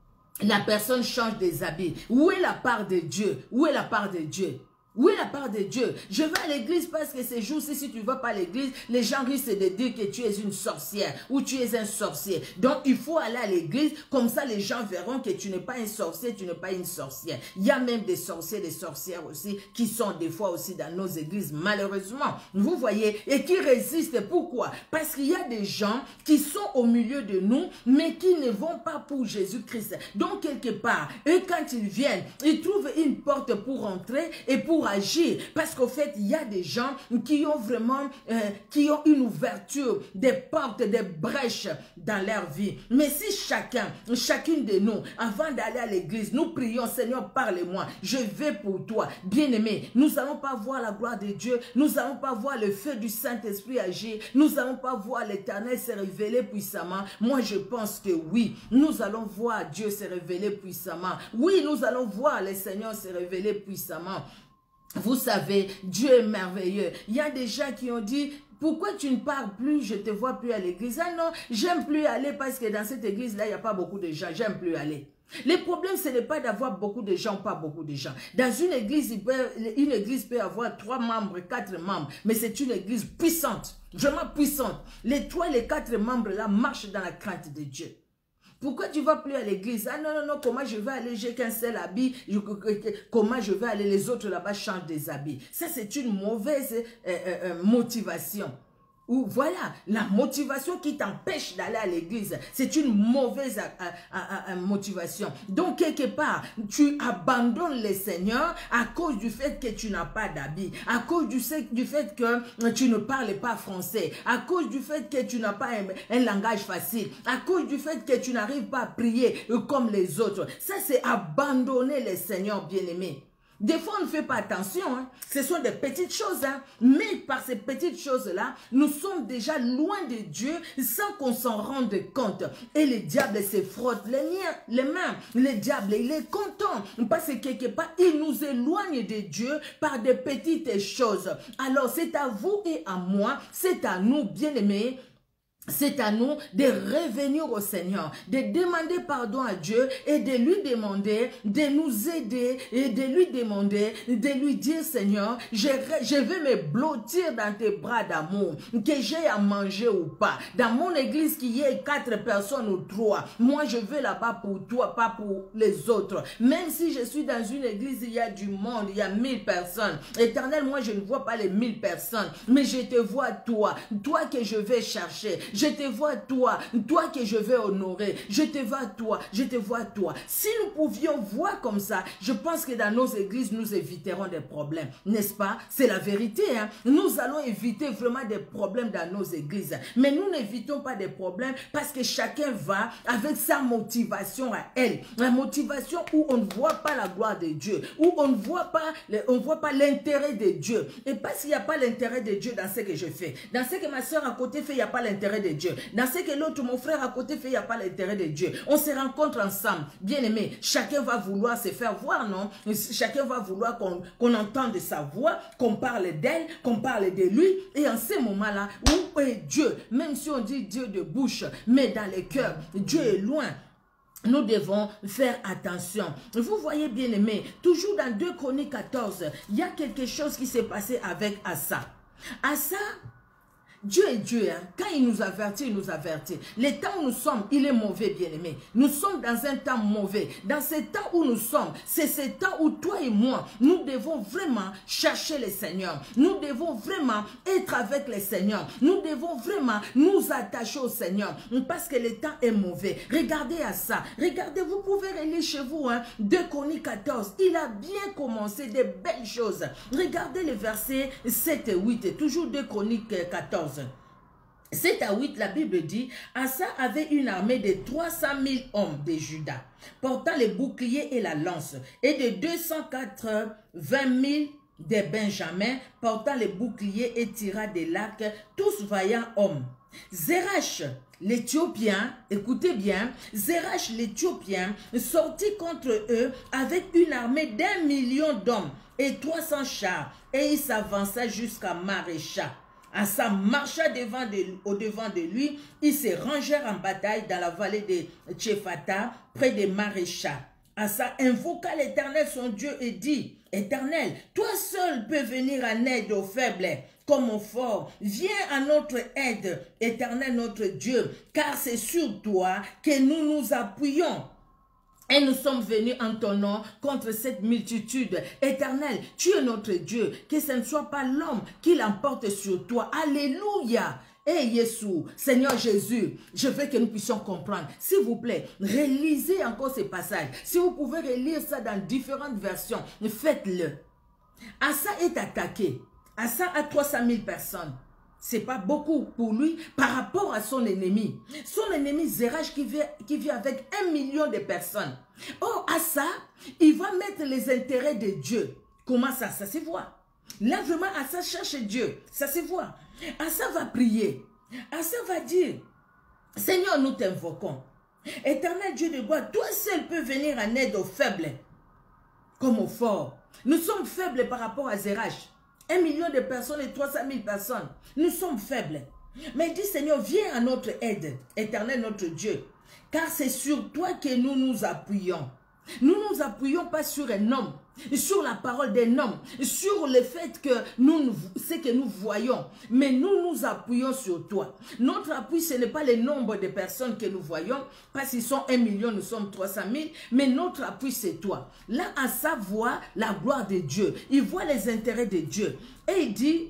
la personne change des habits. Où est la part de Dieu? Où est la part de Dieu? Où est la part de Dieu? Je vais à l'église parce que ces jours-ci, si tu ne vas pas à l'église, les gens risquent de dire que tu es une sorcière ou tu es un sorcier. Donc, il faut aller à l'église, comme ça les gens verront que tu n'es pas un sorcier, tu n'es pas une sorcière. Il y a même des sorciers, des sorcières aussi, qui sont des fois aussi dans nos églises, malheureusement. Vous voyez, et qui résistent. Pourquoi? Parce qu'il y a des gens qui sont au milieu de nous, mais qui ne vont pas pour Jésus-Christ. Donc, quelque part, eux, quand ils viennent, ils trouvent une porte pour entrer et pour agir, parce qu'au fait, il y a des gens qui ont vraiment, qui ont une ouverture, des portes, des brèches dans leur vie. Mais si chacune de nous, avant d'aller à l'église, nous prions, Seigneur, parle-moi, je vais pour toi. Bien-aimé, nous n'allons pas voir la gloire de Dieu, nous n'allons pas voir le feu du Saint-Esprit agir, nous n'allons pas voir l'Éternel se révéler puissamment. Moi, je pense que oui, nous allons voir Dieu se révéler puissamment. Oui, nous allons voir le Seigneur se révéler puissamment. Vous savez, Dieu est merveilleux. Il y a des gens qui ont dit, pourquoi tu ne parles plus, je ne te vois plus à l'église? Ah non, j'aime plus aller parce que dans cette église-là, il n'y a pas beaucoup de gens, j'aime plus aller. Le problème, ce n'est pas d'avoir beaucoup de gens, pas beaucoup de gens. Dans une église peut avoir 3 membres, 4 membres, mais c'est une église puissante, vraiment puissante. Les 3 et les 4 membres là marchent dans la crainte de Dieu. Pourquoi tu ne vas plus à l'église? Ah non, non, non, comment je vais aller? J'ai qu'un seul habit. Comment je vais aller? Les autres là-bas changent des habits. Ça, c'est une mauvaise motivation. Ou voilà, la motivation qui t'empêche d'aller à l'église, c'est une mauvaise motivation. Donc, quelque part, tu abandonnes le Seigneur à cause du fait que tu n'as pas d'habit, à cause du fait que tu ne parles pas français, à cause du fait que tu n'as pas un langage facile, à cause du fait que tu n'arrives pas à prier comme les autres. Ça, c'est abandonner le Seigneur, bien-aimé. Des fois, on ne fait pas attention, hein. Ce sont des petites choses, hein. Mais par ces petites choses-là, nous sommes déjà loin de Dieu sans qu'on s'en rende compte. Et le diable se frotte les mains. Le diable, il est content parce que quelque part, il nous éloigne de Dieu par des petites choses. Alors, c'est à vous et à moi, c'est à nous, bien-aimés, c'est à nous de revenir au Seigneur, de demander pardon à Dieu et de lui demander, de nous aider et de lui demander, de lui dire, Seigneur, je vais me blottir dans tes bras d'amour, que j'ai à manger ou pas. Dans mon église, qu'il y ait 4 personnes ou 3, moi je vais là-bas pour toi, pas pour les autres. Même si je suis dans une église, il y a du monde, il y a 1000 personnes. Éternel, moi je ne vois pas les 1000 personnes, mais je te vois toi que je vais chercher. Je te vois toi que je vais honorer. Je te vois toi. Si nous pouvions voir comme ça, je pense que dans nos églises, nous éviterons des problèmes. N'est-ce pas? C'est la vérité. Hein? Nous allons éviter vraiment des problèmes dans nos églises. Mais nous n'évitons pas des problèmes parce que chacun va avec sa motivation à elle. La motivation où on ne voit pas la gloire de Dieu, où on ne voit pas l'intérêt de Dieu. Et parce qu'il n'y a pas l'intérêt de Dieu dans ce que je fais, dans ce que ma soeur à côté fait, il n'y a pas l'intérêt de Dieu. Dans ce que l'autre, mon frère à côté fait, il n'y a pas l'intérêt de Dieu. On se rencontre ensemble. Bien aimé, chacun va vouloir se faire voir, non? Chacun va vouloir qu'on entende sa voix, qu'on parle d'elle, qu'on parle de lui. Et en ce moment-là, où est Dieu? Même si on dit Dieu de bouche, mais dans les cœurs, Dieu est loin. nous devons faire attention. Vous voyez, bien aimé, toujours dans 2 Chroniques 14, il y a quelque chose qui s'est passé avec Asa. Asa, Dieu est Dieu, hein. Quand il nous avertit, il nous avertit. Le temps où nous sommes, il est mauvais, bien-aimé. Nous sommes dans un temps mauvais. Dans ce temps où nous sommes, c'est ce temps où toi et moi, nous devons vraiment chercher le Seigneur. Nous devons vraiment être avec le Seigneur. Nous devons vraiment nous attacher au Seigneur. Parce que le temps est mauvais. Regardez à ça. Regardez, vous pouvez relire chez vous, hein, 2 Chroniques 14. Il a bien commencé des belles choses. Regardez les versets 7 et 8. Toujours 2 Chroniques 14. 7 à 8, la Bible dit, Asa avait une armée de 300 000 hommes de Juda, portant les boucliers et la lance, et de 280 000 de Benjamin, portant les boucliers et tirant des lacs, tous vaillants hommes. Zerach, l'Éthiopien, écoutez bien, Zerach, l'Éthiopien, sortit contre eux avec une armée d'1 million d'hommes et 300 chars, et il s'avança jusqu'à Marécha. Asa marcha au-devant de lui, ils se rangèrent en bataille dans la vallée de Tchephata, près de Marécha. Asa invoqua l'Éternel son Dieu et dit, « Éternel, toi seul peux venir en aide aux faibles comme aux forts. Viens à notre aide, Éternel notre Dieu, car c'est sur toi que nous nous appuyons. Et nous sommes venus en ton nom contre cette multitude. Éternel, tu es notre Dieu. Que ce ne soit pas l'homme qui l'emporte sur toi. Alléluia. Et Jésus, Seigneur Jésus, je veux que nous puissions comprendre. S'il vous plaît, relisez encore ces passages. Si vous pouvez relire ça dans différentes versions, faites-le. Asa est attaqué. Asa a 300 000 personnes. C'est pas beaucoup pour lui par rapport à son ennemi. Son ennemi Zerach qui vit avec 1 million de personnes. Oh, Asa, il va mettre les intérêts de Dieu. Comment ça? Ça se voit. Là, vraiment, Asa cherche Dieu. Ça se voit. Asa va prier. Asa va dire, Seigneur, nous t'invoquons. Éternel Dieu de gloire, toi seul peux venir en aide aux faibles comme aux forts. Nous sommes faibles par rapport à Zerach. 1 million de personnes et 300 000 personnes. Nous sommes faibles. Mais dis Seigneur, viens à notre aide, Éternel notre Dieu. Car c'est sur toi que nous nous appuyons. Nous ne nous appuyons pas sur un homme, sur la parole d'un homme, sur le fait que c'est que nous voyons. Mais nous nous appuyons sur toi. Notre appui, ce n'est pas le nombre de personnes que nous voyons, parce qu'ils sont 1 million, nous sommes 300 000, mais notre appui, c'est toi. Là, Asa voit la gloire de Dieu. Il voit les intérêts de Dieu. Et il dit,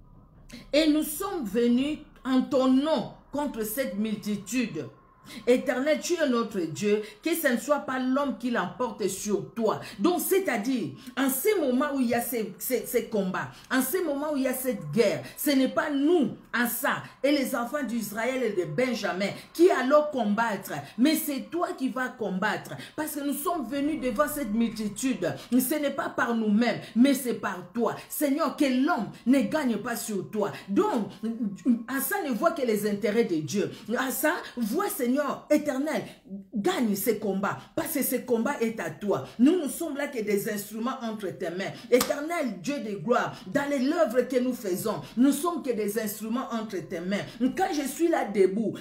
et nous sommes venus en ton nom contre cette multitude. Éternel, tu es notre Dieu, que ce ne soit pas l'homme qui l'emporte sur toi. Donc, c'est-à-dire, en ce moment où il y a ces combats, en ce moment où il y a cette guerre, ce n'est pas nous, Asa, et les enfants d'Israël et de Benjamin qui allons combattre, mais c'est toi qui vas combattre, parce que nous sommes venus devant cette multitude. Ce n'est pas par nous-mêmes, mais c'est par toi. Seigneur, que l'homme ne gagne pas sur toi. Donc, Asa ne voit que les intérêts de Dieu. Asa voit, Seigneur, Éternel, gagne ces combats, parce que ce combat est à toi. Nous sommes là que des instruments entre tes mains. Éternel Dieu de gloire, dans l'œuvre que nous faisons, nous sommes que des instruments entre tes mains. Quand je suis là debout,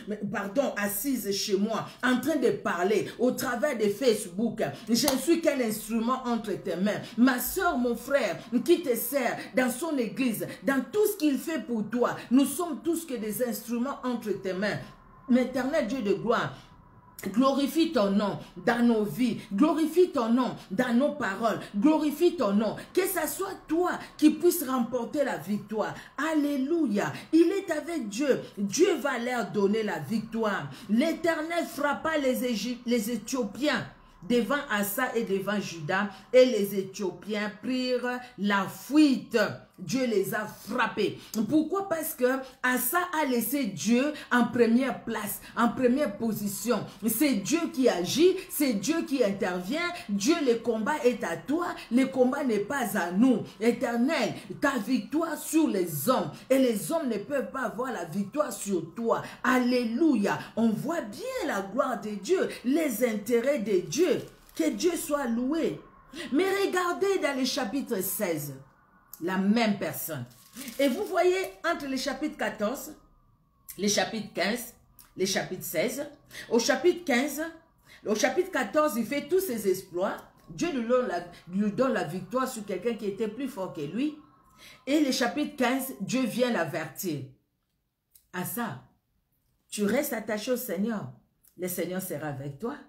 assise chez moi, en train de parler au travers de Facebook, je ne suis qu'un instrument entre tes mains. Ma soeur, mon frère, qui te sert dans son église, dans tout ce qu'il fait pour toi, nous sommes tous que des instruments entre tes mains. Mais Éternel Dieu de gloire, glorifie ton nom dans nos vies, glorifie ton nom dans nos paroles, glorifie ton nom, que ce soit toi qui puisse remporter la victoire. Alléluia, il est avec Dieu, Dieu va leur donner la victoire. L'Éternel frappa les Éthiopiens devant Asa et devant Juda, et les Éthiopiens prirent la fuite. Dieu les a frappés. Pourquoi? Parce que Asa a laissé Dieu en première place, en première position. C'est Dieu qui agit, c'est Dieu qui intervient. Dieu, le combat est à toi, le combat n'est pas à nous. Éternel, ta victoire sur les hommes, et les hommes ne peuvent pas avoir la victoire sur toi. Alléluia. On voit bien la gloire de Dieu, les intérêts de Dieu. Que Dieu soit loué. Mais regardez dans le chapitre 16, la même personne. Et vous voyez entre les chapitres 14, les chapitres 15, les chapitres 16, au chapitre 15, Au chapitre 14, il fait tous ses exploits. Dieu lui donne la victoire sur quelqu'un qui était plus fort que lui. Et le chapitre 15, Dieu vient l'avertir. Asa, tu restes attaché au Seigneur. Le Seigneur sera avec toi.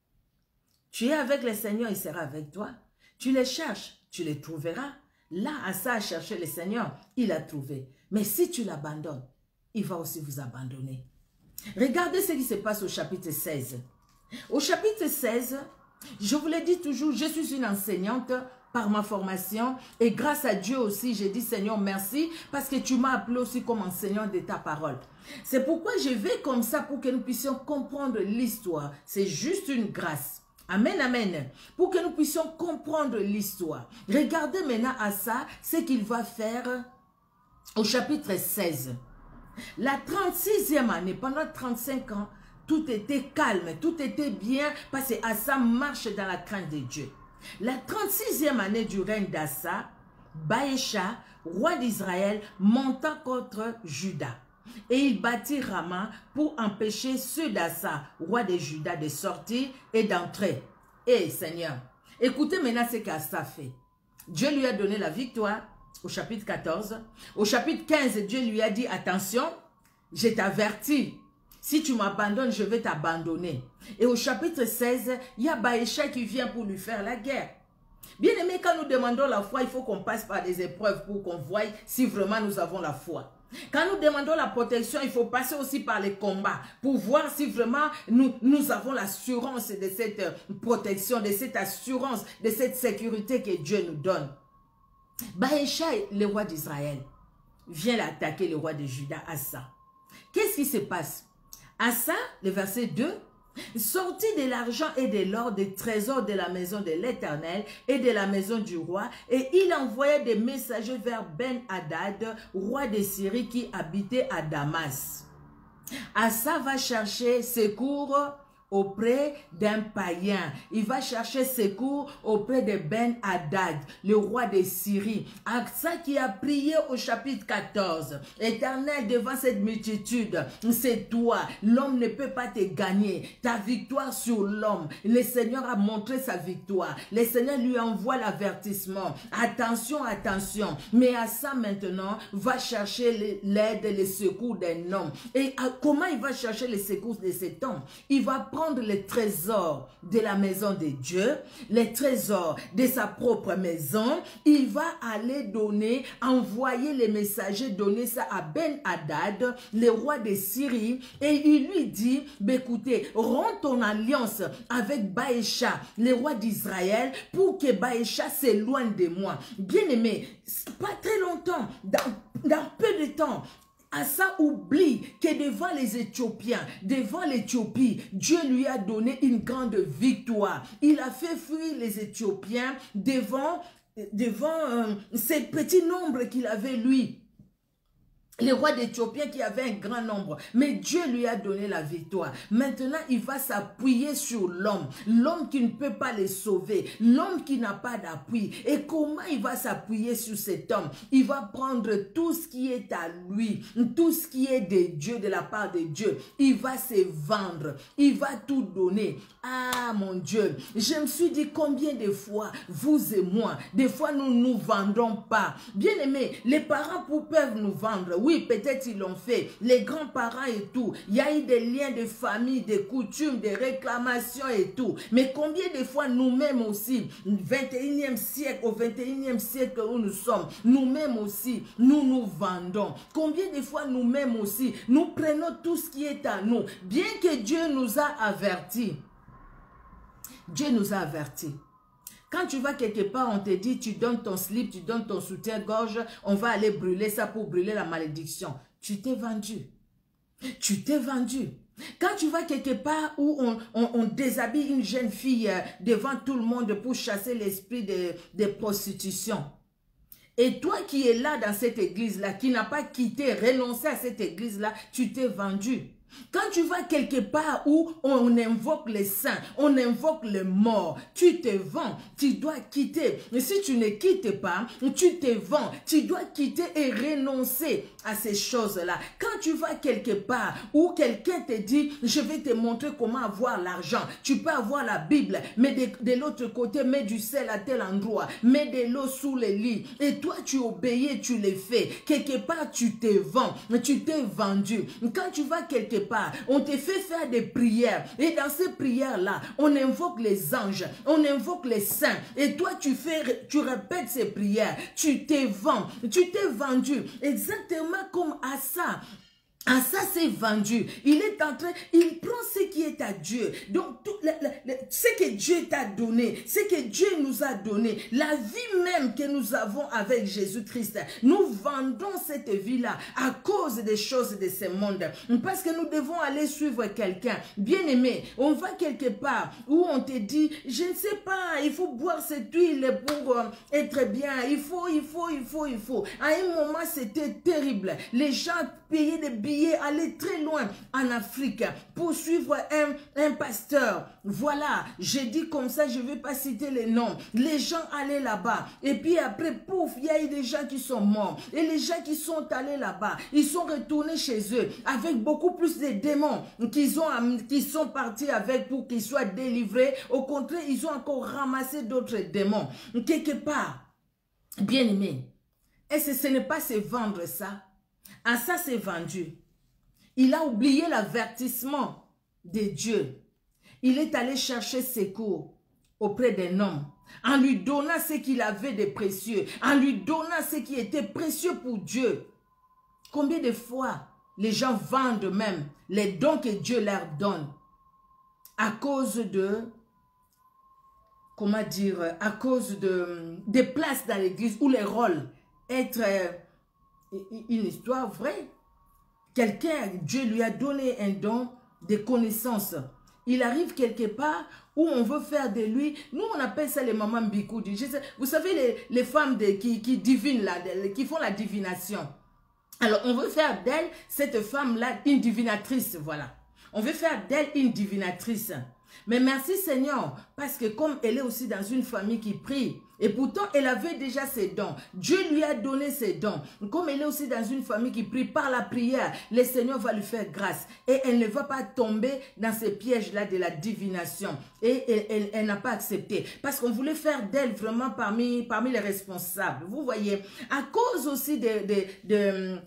Tu es avec le Seigneur, il sera avec toi. Tu les cherches, tu les trouveras. Là, Asa a cherché le Seigneur, il a trouvé. Mais si tu l'abandonnes, il va aussi vous abandonner. Regardez ce qui se passe au chapitre 16. Au chapitre 16, je vous l'ai dit toujours, je suis une enseignante par ma formation et grâce à Dieu aussi, j'ai dit Seigneur merci parce que tu m'as appelé aussi comme enseignante de ta parole. C'est pourquoi je vais comme ça pour que nous puissions comprendre l'histoire. C'est juste une grâce. Amen, amen. Pour que nous puissions comprendre l'histoire. Regardez maintenant à ça ce qu'il va faire au chapitre 16. La 36e année, pendant 35 ans, tout était calme, tout était bien parce qu'Asa marche dans la crainte de Dieu. La 36e année du règne d'Asa, Baécha, roi d'Israël, monta contre Juda. Et il bâtit Rama pour empêcher ceux d'Asa, roi de Juda, de sortir et d'entrer. Eh Seigneur, écoutez maintenant ce qu'Asa fait. Dieu lui a donné la victoire au chapitre 14. Au chapitre 15, Dieu lui a dit, attention, je t'avertis. Si tu m'abandonnes, je vais t'abandonner. Et au chapitre 16, il y a Baécha qui vient pour lui faire la guerre. Bien aimé, quand nous demandons la foi, il faut qu'on passe par des épreuves pour qu'on voie si vraiment nous avons la foi. Quand nous demandons la protection, il faut passer aussi par les combats pour voir si vraiment nous avons l'assurance de cette protection, de cette assurance, de cette sécurité que Dieu nous donne. Baécha, le roi d'Israël, vient attaquer le roi de Juda, Asa. Qu'est-ce qui se passe? Asa, le verset 2, sortit de l'argent et de l'or des trésors de la maison de l'Éternel et de la maison du roi, et il envoya des messagers vers Ben-Hadad, roi de Syrie qui habitait à Damas. Asa va chercher secours auprès d'un païen. Il va chercher secours auprès de Ben-Hadad, le roi de Syrie. Asa qui a prié au chapitre 14. Éternel, devant cette multitude, c'est toi. L'homme ne peut pas te gagner. Ta victoire sur l'homme. Le Seigneur a montré sa victoire. Le Seigneur lui envoie l'avertissement. Attention, attention. Mais Asa maintenant va chercher l'aide, le secours d'un homme. Et comment il va chercher le secours de cet homme? Il va prendre les trésors de la maison de Dieu, les trésors de sa propre maison. Il va aller donner, envoyer les messagers, donner ça à Ben-Hadad, le roi de Syrie, et il lui dit, écoutez, romps ton alliance avec Baécha, le roi d'Israël, pour que Baécha s'éloigne de moi. Bien aimé, pas très longtemps, dans peu de temps, Asa oublie que devant les Éthiopiens, devant l'Éthiopie, Dieu lui a donné une grande victoire. Il a fait fuir les Éthiopiens devant ces petits nombres qu'il avait lui. Les rois d'Éthiopie qui avaient un grand nombre, mais Dieu lui a donné la victoire. Maintenant, il va s'appuyer sur l'homme, l'homme qui ne peut pas les sauver, l'homme qui n'a pas d'appui. Et comment il va s'appuyer sur cet homme? Il va prendre tout ce qui est à lui, tout ce qui est de Dieu, de la part de Dieu. Il va se vendre, il va tout donner. Ah mon Dieu, je me suis dit combien de fois, vous et moi, des fois nous ne nous vendons pas. Bien aimé, les parents peuvent nous vendre. Oui, peut-être ils l'ont fait. Les grands-parents et tout. Il y a eu des liens de famille, des coutumes, des réclamations et tout. Mais combien de fois nous-mêmes aussi, au 21e siècle où nous sommes, nous-mêmes aussi, nous nous vendons. Combien de fois nous-mêmes aussi, nous prenons tout ce qui est à nous. Bien que Dieu nous a avertis. Dieu nous a avertis. Quand tu vas quelque part, on te dit, tu donnes ton slip, tu donnes ton soutien-gorge, on va aller brûler ça pour brûler la malédiction. Tu t'es vendu. Tu t'es vendu. Quand tu vas quelque part où on déshabille une jeune fille devant tout le monde pour chasser l'esprit de prostitution. Et toi qui es là dans cette église-là, qui n'a pas quitté, renoncé à cette église-là, tu t'es vendu. Quand tu vas quelque part où on invoque les saints, on invoque les morts, tu te vends, tu dois quitter. Et si tu ne quittes pas, tu te vends, tu dois quitter et renoncer à ces choses-là. Quand tu vas quelque part où quelqu'un te dit, je vais te montrer comment avoir l'argent, tu peux avoir la Bible, mais de l'autre côté, mets du sel à tel endroit, mets de l'eau sous les lits, et toi tu obéis, tu le fais. Quelque part, tu te vends, tu t'es vendu. Quand tu vas quelque part, on te fait faire des prières, et dans ces prières-là, on invoque les anges, on invoque les saints, et toi tu répètes ces prières, tu te vends, tu t'es vendu, exactement comme Asa. Asa s'est vendu. Il est en train, il prend ce qui est à Dieu. Donc, ce que Dieu t'a donné, ce que Dieu nous a donné, la vie même que nous avons avec Jésus-Christ, nous vendons cette vie-là à cause des choses de ce monde. Parce que nous devons aller suivre quelqu'un. Bien aimé, on va quelque part où on te dit, je ne sais pas, il faut boire cette huile pour être bien. Il faut. À un moment, c'était terrible. Les gens payaient des billets, aller très loin en Afrique pour suivre un pasteur. Voilà, j'ai dit comme ça, je ne vais pas citer les noms. Les gens allaient là-bas. Et puis après, pouf, il y a eu des gens qui sont morts. Et les gens qui sont allés là-bas, ils sont retournés chez eux avec beaucoup plus de démons qu'ils sont partis avec pour qu'ils soient délivrés. Au contraire, ils ont encore ramassé d'autres démons. Quelque part, bien aimé, est-ce que ce n'est pas se vendre ça? Ah, ça c'est vendu. Il a oublié l'avertissement de Dieu. Il est allé chercher secours auprès d'un homme, en lui donnant ce qu'il avait de précieux, en lui donnant ce qui était précieux pour Dieu. Combien de fois les gens vendent même les dons que Dieu leur donne à cause de, comment dire, à cause des places dans l'église où les rôles être une histoire vraie. Quelqu'un, Dieu lui a donné un don de connaissances. Il arrive quelque part où on veut faire de lui, nous on appelle ça les mamans bikoudi. Vous savez les femmes qui divinent là, qui font la divination. Alors on veut faire d'elle, cette femme-là, une divinatrice, voilà. On veut faire d'elle une divinatrice. Mais merci Seigneur, parce que comme elle est aussi dans une famille qui prie, et pourtant elle avait déjà ses dons, Dieu lui a donné ses dons. Comme elle est aussi dans une famille qui prie par la prière, le Seigneur va lui faire grâce. Et elle ne va pas tomber dans ces pièges-là de la divination. Et elle n'a pas accepté. Parce qu'on voulait faire d'elle vraiment parmi les responsables. Vous voyez, à cause aussi des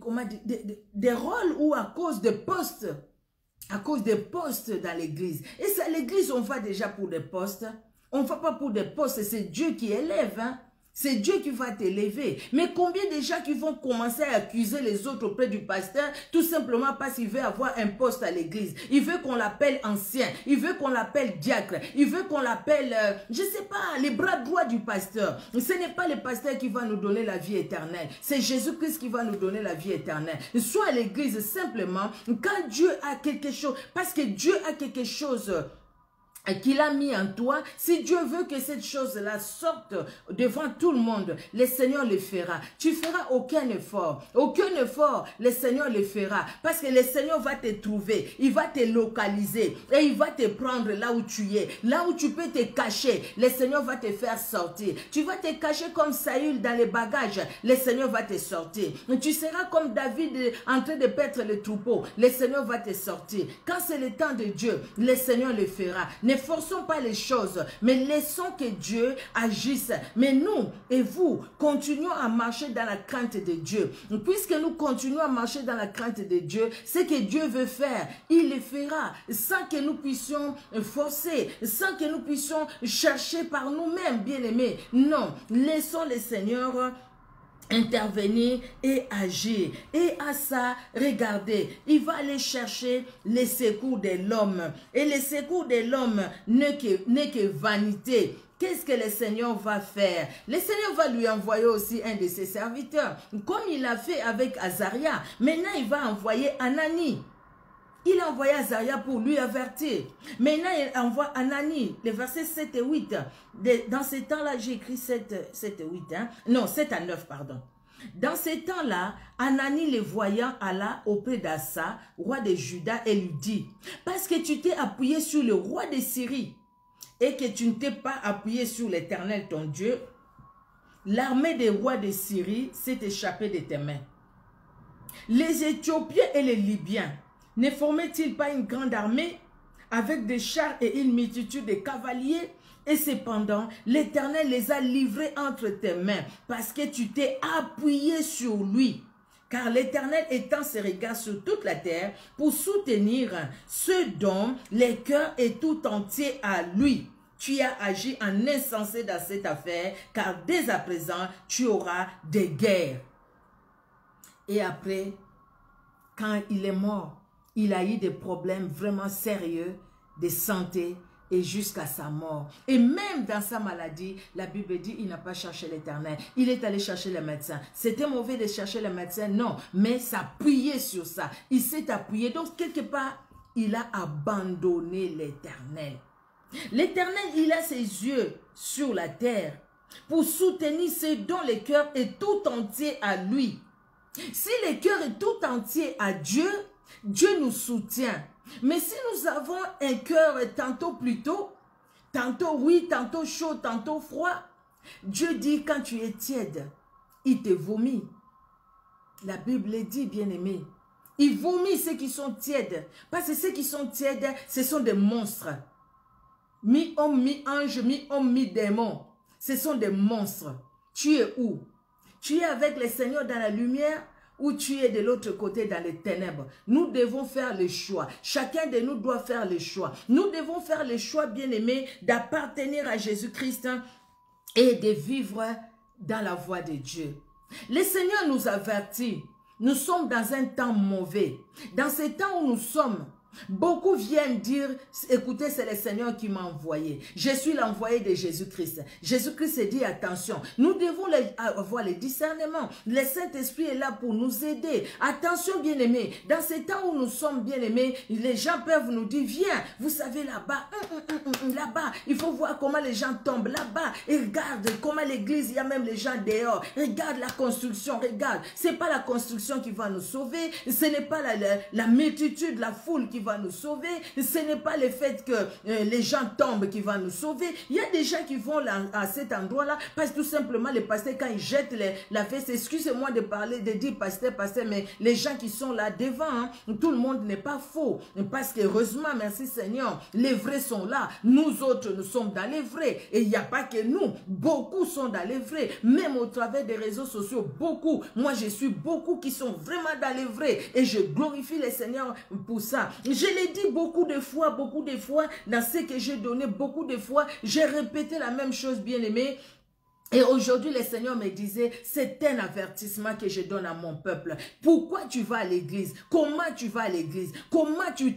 rôles ou à cause des postes. À cause des postes dans l'église. Et ça, l'église, on va déjà pour des postes. On ne va pas pour des postes, c'est Dieu qui élève. Hein? C'est Dieu qui va t'élever. Mais combien de gens qui vont commencer à accuser les autres auprès du pasteur, tout simplement parce qu'il veut avoir un poste à l'église. Il veut qu'on l'appelle ancien. Il veut qu'on l'appelle diacre. Il veut qu'on l'appelle, je ne sais pas, les bras droits du pasteur. Ce n'est pas le pasteur qui va nous donner la vie éternelle. C'est Jésus-Christ qui va nous donner la vie éternelle. Soit à l'église, simplement, quand Dieu a quelque chose, parce que Dieu a quelque chose qu'il a mis en toi, si Dieu veut que cette chose-là sorte devant tout le monde, le Seigneur le fera. Tu feras aucun effort, le Seigneur le fera, parce que le Seigneur va te trouver, il va te localiser, et il va te prendre là où tu es, là où tu peux te cacher, le Seigneur va te faire sortir. Tu vas te cacher comme Saül dans les bagages, le Seigneur va te sortir. Tu seras comme David en train de paître le troupeau, le Seigneur va te sortir. Quand c'est le temps de Dieu, le Seigneur le fera. Ne forçons pas les choses, mais laissons que Dieu agisse. Mais nous et vous, continuons à marcher dans la crainte de Dieu. Puisque nous continuons à marcher dans la crainte de Dieu, ce que Dieu veut faire, il le fera, sans que nous puissions forcer, sans que nous puissions chercher par nous-mêmes, bien-aimés. Non, laissons le Seigneur intervenir et agir. Et à ça, regardez, il va aller chercher les secours de l'homme. Et les secours de l'homme n'est que vanité. Qu'est-ce que le Seigneur va faire? Le Seigneur va lui envoyer aussi un de ses serviteurs, comme il a fait avec Azaria. Maintenant, il va envoyer Anani. Il a envoyé Azaria pour lui avertir. Maintenant, il envoie Anani, les versets 7 et 8. Dans ces temps-là, j'ai écrit 7 et 8. Hein? Non, 7 à 9, pardon. Dans ces temps-là, Anani les voyant alla auprès d'Assa, roi de Juda, et lui dit, parce que tu t'es appuyé sur le roi de Syrie et que tu ne t'es pas appuyé sur l'Éternel ton Dieu, l'armée des rois de Syrie s'est échappée de tes mains. Les Éthiopiens et les Libyens ne formaient-ils pas une grande armée avec des chars et une multitude de cavaliers? Et cependant, l'Éternel les a livrés entre tes mains parce que tu t'es appuyé sur lui. Car l'Éternel étend ses regards sur toute la terre pour soutenir ceux dont les cœurs est tout entier à lui. Tu as agi en insensé dans cette affaire, car dès à présent, tu auras des guerres. Et après, quand il est mort, il a eu des problèmes vraiment sérieux de santé et jusqu'à sa mort. Et même dans sa maladie, la Bible dit il n'a pas cherché l'Éternel. Il est allé chercher le médecin. C'était mauvais de chercher le médecin? Non, mais s'appuyer sur ça. Il s'est appuyé. Donc, quelque part, il a abandonné l'Éternel. L'Éternel, il a ses yeux sur la terre pour soutenir ceux dont le cœur est tout entier à lui. Si le cœur est tout entier à Dieu, Dieu nous soutient. Mais si nous avons un cœur tantôt plutôt, tantôt oui, tantôt chaud, tantôt froid, Dieu dit quand tu es tiède, il te vomit. La Bible dit, bien-aimé, il vomit ceux qui sont tièdes. Parce que ceux qui sont tièdes, ce sont des monstres. Mi-homme, mi-ange, mi-homme, mi-démon. Ce sont des monstres. Tu es où? Tu es avec le Seigneur dans la lumière ou tu es de l'autre côté dans les ténèbres? Nous devons faire le choix. Chacun de nous doit faire le choix. Nous devons faire le choix, bien-aimé, d'appartenir à Jésus-Christ et de vivre dans la voie de Dieu. Le Seigneur nous avertit. Nous sommes dans un temps mauvais. Dans ce temps où nous sommes, beaucoup viennent dire, écoutez, c'est le Seigneur qui m'a envoyé. Je suis l'envoyé de Jésus-Christ. Jésus-Christ dit, attention, nous devons avoir le discernement. Le Saint-Esprit est là pour nous aider. Attention, bien-aimés, dans ces temps où nous sommes bien-aimés, les gens peuvent nous dire, viens, vous savez, là-bas, là-bas, il faut voir comment les gens tombent là-bas. Et regarde comment l'église, il y a même les gens dehors. Regarde la construction, regarde. C'est pas la construction qui va nous sauver. Ce n'est pas la multitude, la foule qui va nous sauver. Ce n'est pas le fait que les gens tombent qui va nous sauver. Il y a des gens qui vont là, à cet endroit-là parce que tout simplement les pasteurs, quand ils jettent la veste, excusez-moi de parler, de dire pasteur, mais les gens qui sont là devant, hein, tout le monde n'est pas faux. Parce que heureusement, merci Seigneur, les vrais sont là. Nous autres, nous sommes dans les vrais. Et il n'y a pas que nous. Beaucoup sont dans les vrais. Même au travers des réseaux sociaux, beaucoup. Moi, je suis beaucoup qui sont vraiment dans les vrais. Et je glorifie le Seigneur pour ça. Je l'ai dit beaucoup de fois, dans ce que j'ai donné, beaucoup de fois, j'ai répété la même chose, bien-aimé. Et aujourd'hui, le Seigneur me disait, c'est un avertissement que je donne à mon peuple. Pourquoi tu vas à l'église? Comment tu vas à l'église? Comment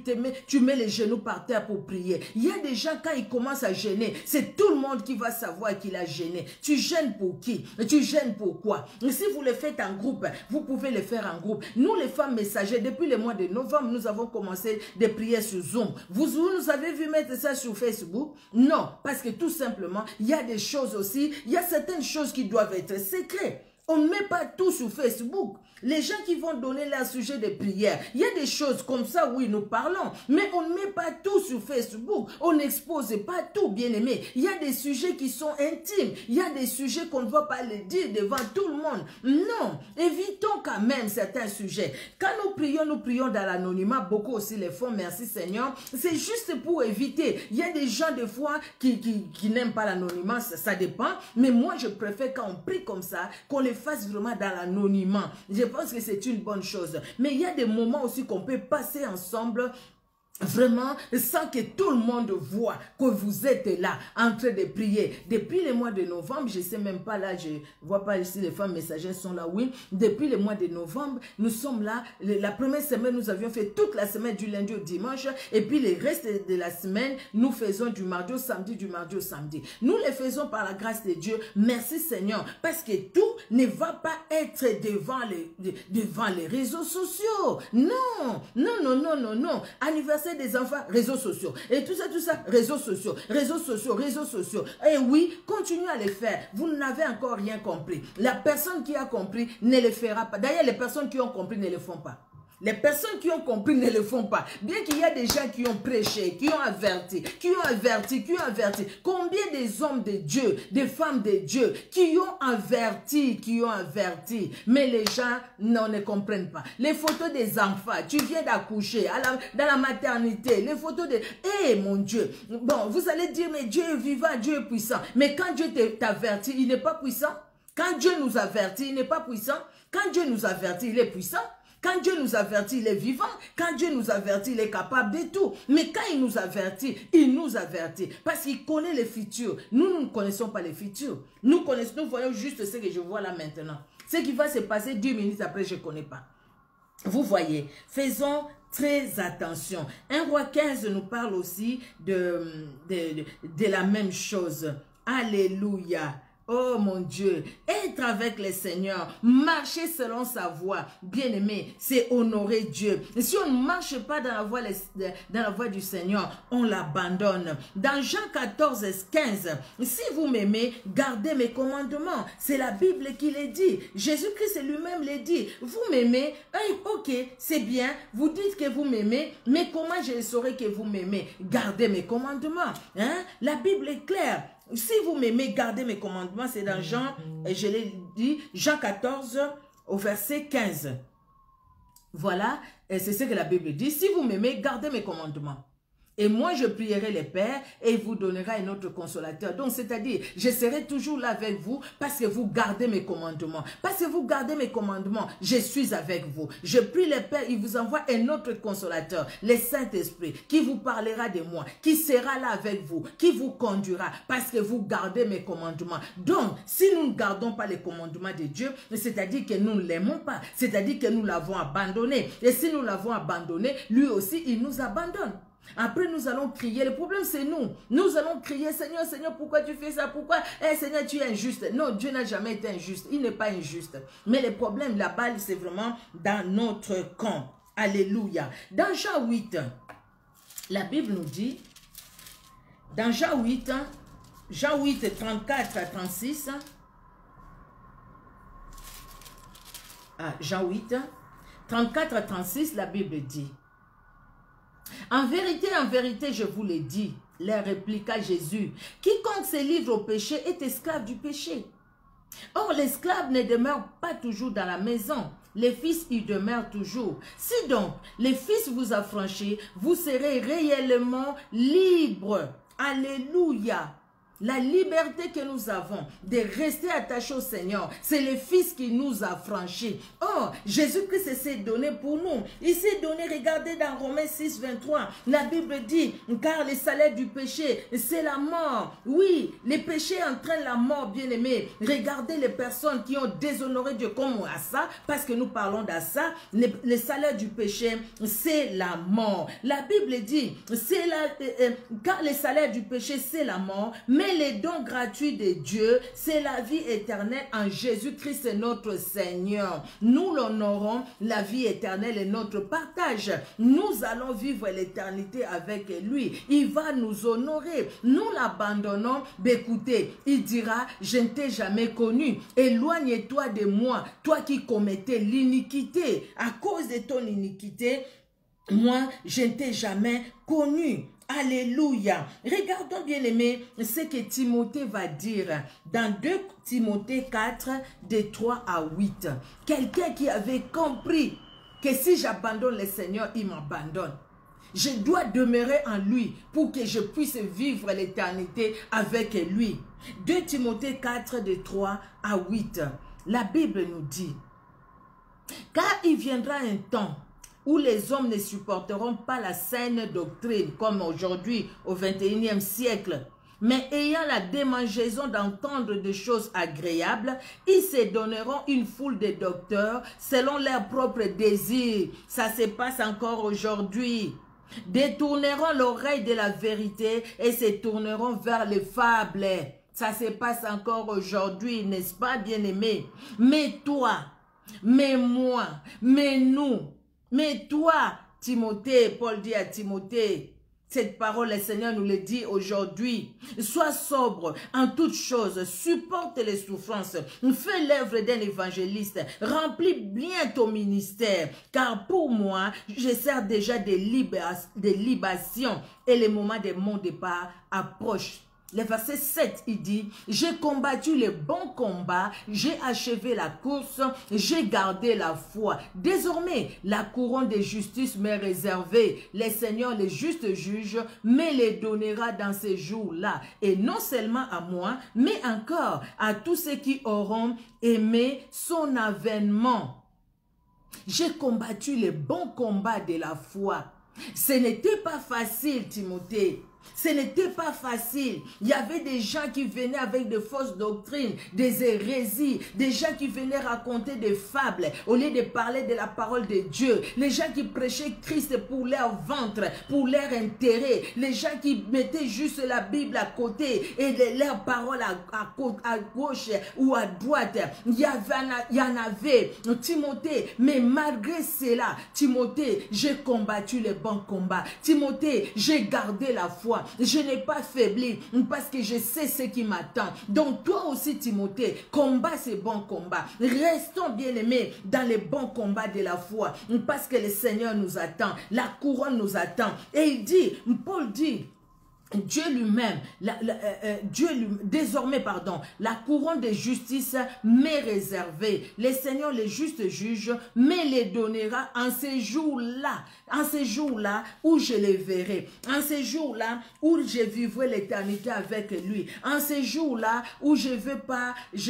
tu mets les genoux par terre pour prier? Il y a des gens, quand ils commencent à gêner, c'est tout le monde qui va savoir qu'il a gêné. Tu gênes pour qui? Tu gênes pour quoi? Si vous le faites en groupe, vous pouvez le faire en groupe. Nous, les femmes messagères, depuis le mois de novembre, nous avons commencé des prières sur Zoom. Vous nous avez vu mettre ça sur Facebook? Non, parce que tout simplement, il y a des choses aussi, il y a certaines choses qui doivent être secrètes. On ne met pas tout sur Facebook. Les gens qui vont donner leur sujet de prière, il y a des choses comme ça, oui, nous parlons, mais on ne met pas tout sur Facebook. On n'expose pas tout, bien aimé. Il y a des sujets qui sont intimes. Il y a des sujets qu'on ne va pas les dire devant tout le monde. Non, évitons quand même certains sujets. Quand nous prions dans l'anonymat, beaucoup aussi les font, merci Seigneur. C'est juste pour éviter. Il y a des gens des fois qui n'aiment pas l'anonymat, ça dépend. Mais moi, je préfère quand on prie comme ça, qu'on les fasse vraiment dans l'anonymat. Je pense que c'est une bonne chose. Mais il y a des moments aussi qu'on peut passer ensemble vraiment, sans que tout le monde voit que vous êtes là, en train de prier. Depuis le mois de novembre, je ne sais même pas là, je ne vois pas ici les femmes messagères sont là, oui. Depuis le mois de novembre, nous sommes là. La première semaine, nous avions fait toute la semaine du lundi au dimanche. Et puis le reste de la semaine, nous faisons du mardi au samedi, du mardi au samedi. Nous le faisons par la grâce de Dieu. Merci Seigneur. Parce que tout ne va pas être devant les réseaux sociaux. Non, non, non, non, non, non. Anniversaire bercer des enfants, réseaux sociaux. Et tout ça, réseaux sociaux, réseaux sociaux, réseaux sociaux. Et oui, continuez à les faire. Vous n'avez encore rien compris. La personne qui a compris ne le fera pas. D'ailleurs, les personnes qui ont compris ne le font pas. Les personnes qui ont compris ne le font pas. Bien qu'il y a des gens qui ont prêché, qui ont averti, qui ont averti, qui ont averti. Combien des hommes de Dieu, des femmes de Dieu, qui ont averti, mais les gens ne comprennent pas. Les photos des enfants, tu viens d'accoucher dans la maternité, les photos de... Eh mon Dieu, bon, vous allez dire, mais Dieu est vivant, Dieu est puissant. Mais quand Dieu t'avertit, il n'est pas puissant. Quand Dieu nous avertit, il n'est pas puissant. Quand Dieu nous avertit, il est puissant. Quand Dieu nous avertit, il est vivant. Quand Dieu nous avertit, il est capable de tout. Mais quand il nous avertit, parce qu'il connaît les futurs. Nous ne connaissons pas les futurs. Nous voyons juste ce que je vois là maintenant. Ce qui va se passer 10 minutes après, je ne connais pas. Vous voyez, faisons très attention. 1 Roi 15 nous parle aussi de la même chose. Alléluia. Oh mon Dieu, être avec le Seigneur, marcher selon sa voie, bien-aimé, c'est honorer Dieu. Et si on ne marche pas dans la voie du Seigneur, on l'abandonne. Dans Jean 14, 15, si vous m'aimez, gardez mes commandements. C'est la Bible qui le dit. Jésus-Christ lui-même le dit. Vous m'aimez, ok, c'est bien, vous dites que vous m'aimez, mais comment je saurai que vous m'aimez? Gardez mes commandements. Hein? La Bible est claire. Si vous m'aimez, gardez mes commandements. C'est dans Jean, je l'ai dit, Jean 14 au verset 15. Voilà, c'est ce que la Bible dit. Si vous m'aimez, gardez mes commandements. Et moi, je prierai le Père et il vous donnera un autre consolateur. Donc, c'est-à-dire, je serai toujours là avec vous parce que vous gardez mes commandements. Parce que vous gardez mes commandements, je suis avec vous. Je prie le Père, il vous envoie un autre consolateur, le Saint-Esprit, qui vous parlera de moi, qui sera là avec vous, qui vous conduira parce que vous gardez mes commandements. Donc, si nous ne gardons pas les commandements de Dieu, c'est-à-dire que nous ne l'aimons pas, c'est-à-dire que nous l'avons abandonné. Et si nous l'avons abandonné, lui aussi, il nous abandonne. Après, nous allons crier. Le problème, c'est nous. Nous allons crier, Seigneur, Seigneur, pourquoi tu fais ça? Pourquoi? Seigneur, tu es injuste. Non, Dieu n'a jamais été injuste. Il n'est pas injuste. Mais le problème, la balle, c'est vraiment dans notre camp. Alléluia. Dans Jean 8, la Bible nous dit, dans Jean 8, 34 à 36, Jean 8, 34 à 36, la Bible dit, en vérité, je vous l'ai dit, leur répliqua Jésus, quiconque se livre au péché est esclave du péché. Or, l'esclave ne demeure pas toujours dans la maison, les fils y demeurent toujours. Si donc les fils vous affranchissent, vous serez réellement libres. Alléluia. La liberté que nous avons de rester attachés au Seigneur, c'est le Fils qui nous a franchis. Oh, Jésus-Christ s'est donné pour nous. Il s'est donné, regardez dans Romains 6, 23, la Bible dit, car le salaire du péché, c'est la mort. Oui, les péchés entraînent la mort, bien-aimés. Regardez les personnes qui ont déshonoré Dieu comme Assa, parce que nous parlons d'Assa. Le salaire du péché, c'est la mort. La Bible dit, car le salaire du péché, c'est la mort, mais les dons gratuits de Dieu, c'est la vie éternelle en Jésus-Christ notre Seigneur. Nous l'honorons, la vie éternelle est notre partage. Nous allons vivre l'éternité avec lui. Il va nous honorer. Nous l'abandonnons. Écoutez, il dira, je ne t'ai jamais connu. Éloigne-toi de moi, toi qui commettais l'iniquité. À cause de ton iniquité, moi, je ne t'ai jamais connu. Alléluia. Regardons bien aimé ce que Timothée va dire dans 2 Timothée 4, de 3 à 8. Quelqu'un qui avait compris que si j'abandonne le Seigneur, il m'abandonne. Je dois demeurer en lui pour que je puisse vivre l'éternité avec lui. 2 Timothée 4, de 3 à 8. La Bible nous dit, car il viendra un temps où les hommes ne supporteront pas la saine doctrine, comme aujourd'hui au 21e siècle. Mais ayant la démangeaison d'entendre des choses agréables, ils se donneront une foule de docteurs selon leurs propres désirs. Ça se passe encore aujourd'hui. Détourneront l'oreille de la vérité et se tourneront vers les fables. Ça se passe encore aujourd'hui, n'est-ce pas, bien-aimé? Mais toi, mais moi, mais nous, mais toi, Timothée, Paul dit à Timothée, cette parole, le Seigneur nous le dit aujourd'hui. Sois sobre en toutes choses, supporte les souffrances, fais l'œuvre d'un évangéliste, remplis bien ton ministère, car pour moi, je sers déjà des libations et le moment de mon départ approche. Le verset 7, il dit, j'ai combattu le bon combat, j'ai achevé la course, j'ai gardé la foi. Désormais, la couronne de justice m'est réservée. Le Seigneur, le juste juge, me les donnera dans ces jours-là. Et non seulement à moi, mais encore à tous ceux qui auront aimé son avènement. J'ai combattu le bon combat de la foi. Ce n'était pas facile, Timothée. Ce n'était pas facile. Il y avait des gens qui venaient avec de fausses doctrines, des hérésies, des gens qui venaient raconter des fables au lieu de parler de la parole de Dieu. Les gens qui prêchaient Christ pour leur ventre, pour leur intérêt. Les gens qui mettaient juste la Bible à côté et leurs paroles à gauche ou à droite. Il y en avait, Timothée. Mais malgré cela, Timothée, j'ai combattu le bon combat. Timothée, j'ai gardé la foi. Je n'ai pas faibli parce que je sais ce qui m'attend. Donc toi aussi, Timothée, combat ces bons combats. Restons bien-aimés dans les bons combats de la foi parce que le Seigneur nous attend. La couronne nous attend. Et il dit, Paul dit, Dieu lui-même, désormais, la couronne de justice m'est réservée. Le Seigneur, le juste juge, me les donnera en ces jours-là où je les verrai, en ces jours-là où je vivrai l'éternité avec lui, en ces jours-là où je vais pas,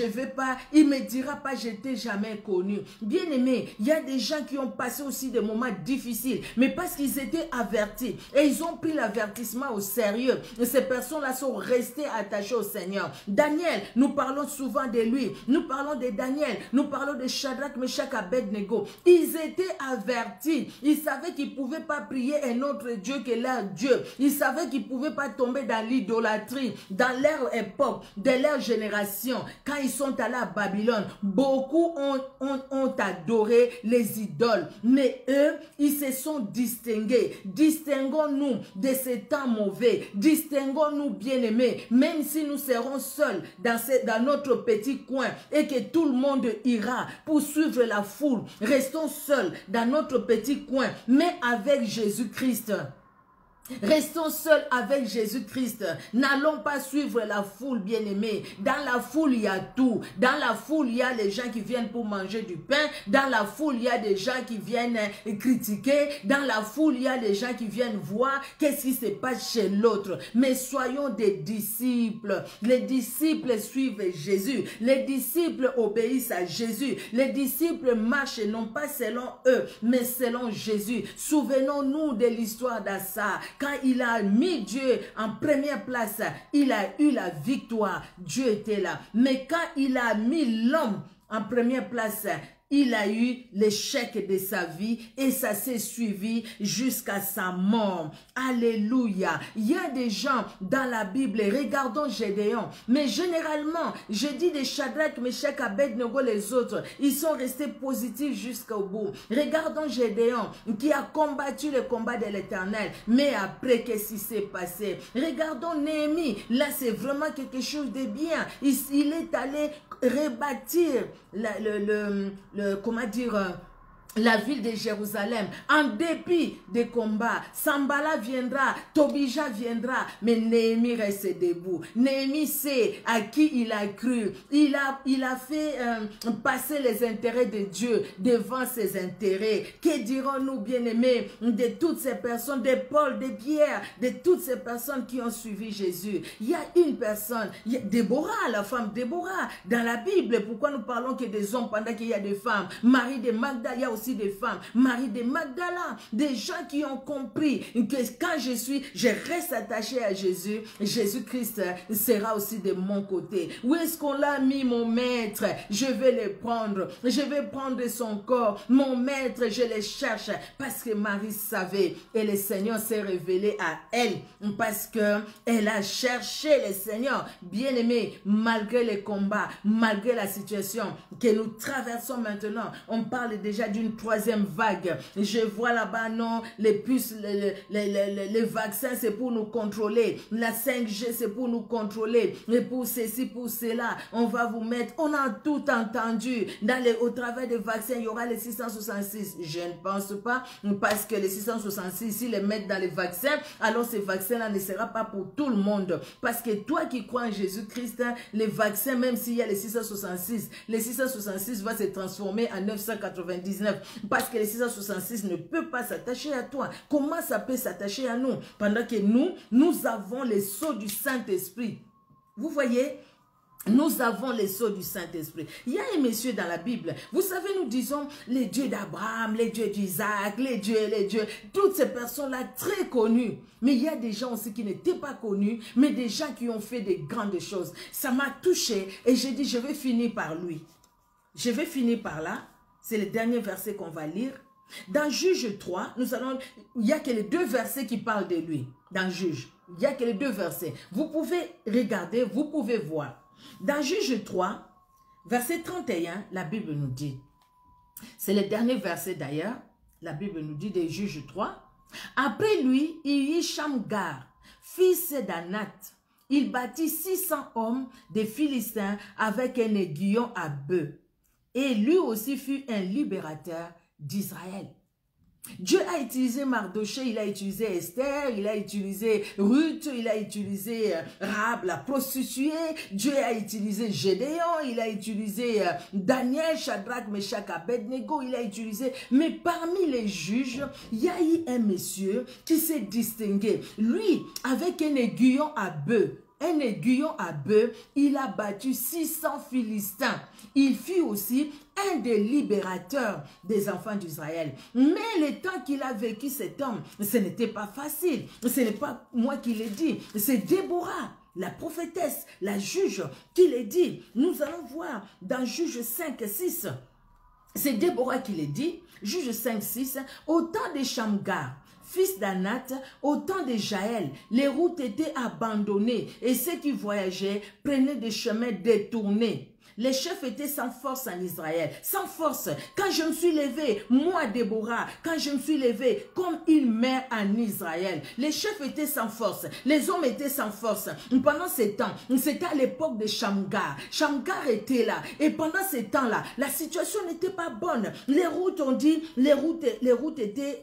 il me dira pas, je t'ai jamais connu. Bien aimé, il y a des gens qui ont passé aussi des moments difficiles, mais parce qu'ils étaient avertis et ils ont pris l'avertissement au sérieux. Ces personnes-là sont restées attachées au Seigneur. Daniel, nous parlons souvent de lui. Nous parlons de Daniel. Nous parlons de Shadrach, Meshach, Abednego. Ils étaient avertis. Ils savaient qu'ils ne pouvaient pas prier un autre Dieu que leur Dieu. Ils savaient qu'ils ne pouvaient pas tomber dans l'idolâtrie. Dans leur époque, de leur génération, quand ils sont allés à Babylone, beaucoup ont adoré les idoles. Mais eux, ils se sont distingués. Distinguons-nous de ces temps mauvais. Distinguons-nous, bien-aimés, même si nous serons seuls dans notre petit coin et que tout le monde ira pour suivre la foule. Restons seuls dans notre petit coin, mais avec Jésus-Christ. Restons seuls avec Jésus-Christ. N'allons pas suivre la foule, bien-aimée. Dans la foule, il y a tout. Dans la foule, il y a les gens qui viennent pour manger du pain. Dans la foule, il y a des gens qui viennent critiquer. Dans la foule, il y a des gens qui viennent voir qu'est-ce qui se passe chez l'autre. Mais soyons des disciples. Les disciples suivent Jésus. Les disciples obéissent à Jésus. Les disciples marchent non pas selon eux, mais selon Jésus. Souvenons-nous de l'histoire d'Assa. Quand il a mis Dieu en première place, il a eu la victoire. Dieu était là. Mais quand il a mis l'homme en première place, il a eu l'échec de sa vie et ça s'est suivi jusqu'à sa mort. Alléluia. Il y a des gens dans la Bible, regardons Gédéon, mais généralement, je dis des Shadrach, Meshach, Abednego, les autres, ils sont restés positifs jusqu'au bout. Regardons Gédéon qui a combattu le combat de l'Éternel, mais après, qu'est-ce qui s'est passé? Regardons Néhémie, là c'est vraiment quelque chose de bien. Il est allé rebâtir la ville de Jérusalem, en dépit des combats. Sambala viendra, Tobija viendra, mais Néhémie reste debout. Néhémie sait à qui il a cru. Il a fait passer les intérêts de Dieu devant ses intérêts. Que dirons-nous, bien-aimés, de toutes ces personnes, de Paul, de Pierre, de toutes ces personnes qui ont suivi Jésus? Il y a une personne, Déborah, la femme Déborah, dans la Bible. Pourquoi nous parlons que des hommes pendant qu'il y a des femmes? Marie de Magdala, il y a aussi des femmes, Marie de Magdala, des gens qui ont compris que quand je reste attaché à Jésus, Jésus-Christ sera aussi de mon côté. Où est-ce qu'on l'a mis, mon maître? Je vais le prendre, je vais prendre son corps, mon maître, je le cherche, parce que Marie savait et le Seigneur s'est révélé à elle, parce que elle a cherché le Seigneur. Bien aimé, malgré les combats, malgré la situation que nous traversons maintenant, on parle déjà d'une une troisième vague. Je vois là-bas, non, les puces, les vaccins, c'est pour nous contrôler. La 5G, c'est pour nous contrôler. Et pour ceci, pour cela, on va vous mettre. On a tout entendu. Au travers des vaccins, il y aura les 666. Je ne pense pas, parce que les 666, s'ils les mettent dans les vaccins, alors ces vaccins-là ne seront pas pour tout le monde. Parce que toi qui crois en Jésus-Christ, les vaccins, même s'il y a les 666 va se transformer en 999. Parce que les 666 ne peut pas s'attacher à toi. Comment ça peut s'attacher à nous? Pendant que nous avons les sceaux du Saint-Esprit. Vous voyez? Nous avons les sceaux du Saint-Esprit. Il y a un monsieur dans la Bible. Vous savez, nous disons les dieux d'Abraham, les dieux d'Isaac, les dieux, toutes ces personnes-là très connues. Mais il y a des gens aussi qui n'étaient pas connus, mais des gens qui ont fait des grandes choses. Ça m'a touché et j'ai dit, je vais finir par lui. Je vais finir par là. C'est le dernier verset qu'on va lire. Dans Juge 3, il n'y a que les 2 versets qui parlent de lui. Dans Juge, il n'y a que les 2 versets. Vous pouvez regarder, vous pouvez voir. Dans Juge 3, verset 31, la Bible nous dit, c'est le dernier verset d'ailleurs, la Bible nous dit de Juge 3, après lui, il y eut Shamgar, fils d'Anath. Il bâtit 600 hommes des Philistins avec un aiguillon à bœuf. Et lui aussi fut un libérateur d'Israël. Dieu a utilisé Mardoché, il a utilisé Esther, il a utilisé Ruth, il a utilisé Rahab, la prostituée. Dieu a utilisé Gédéon, il a utilisé Daniel, Shadrach, Meshach, Abednego, il a utilisé. Mais parmi les juges, il y a eu un monsieur qui s'est distingué. Lui, avec un aiguillon à bœuf. Un aiguillon à bœuf, il a battu 600 Philistins. Il fut aussi un des libérateurs des enfants d'Israël. Mais le temps qu'il a vécu cet homme, ce n'était pas facile. Ce n'est pas moi qui l'ai dit, c'est Déborah, la prophétesse, la juge, qui l'a dit. Nous allons voir dans Juge 5, 6. C'est Déborah qui l'a dit. Juge 5, 6. Au temps de Shamgar, fils d'Anath, au temps de Jaël, les routes étaient abandonnées et ceux qui voyageaient prenaient des chemins détournés. Les chefs étaient sans force en Israël, sans force. Quand je me suis levé, moi Déborah, quand je me suis levé, comme une mère en Israël, les chefs étaient sans force, les hommes étaient sans force. Pendant ces temps, c'était à l'époque de Shamgar. Shamgar était là. Et pendant ces temps-là, la situation n'était pas bonne. Les routes, on dit, les routes étaient...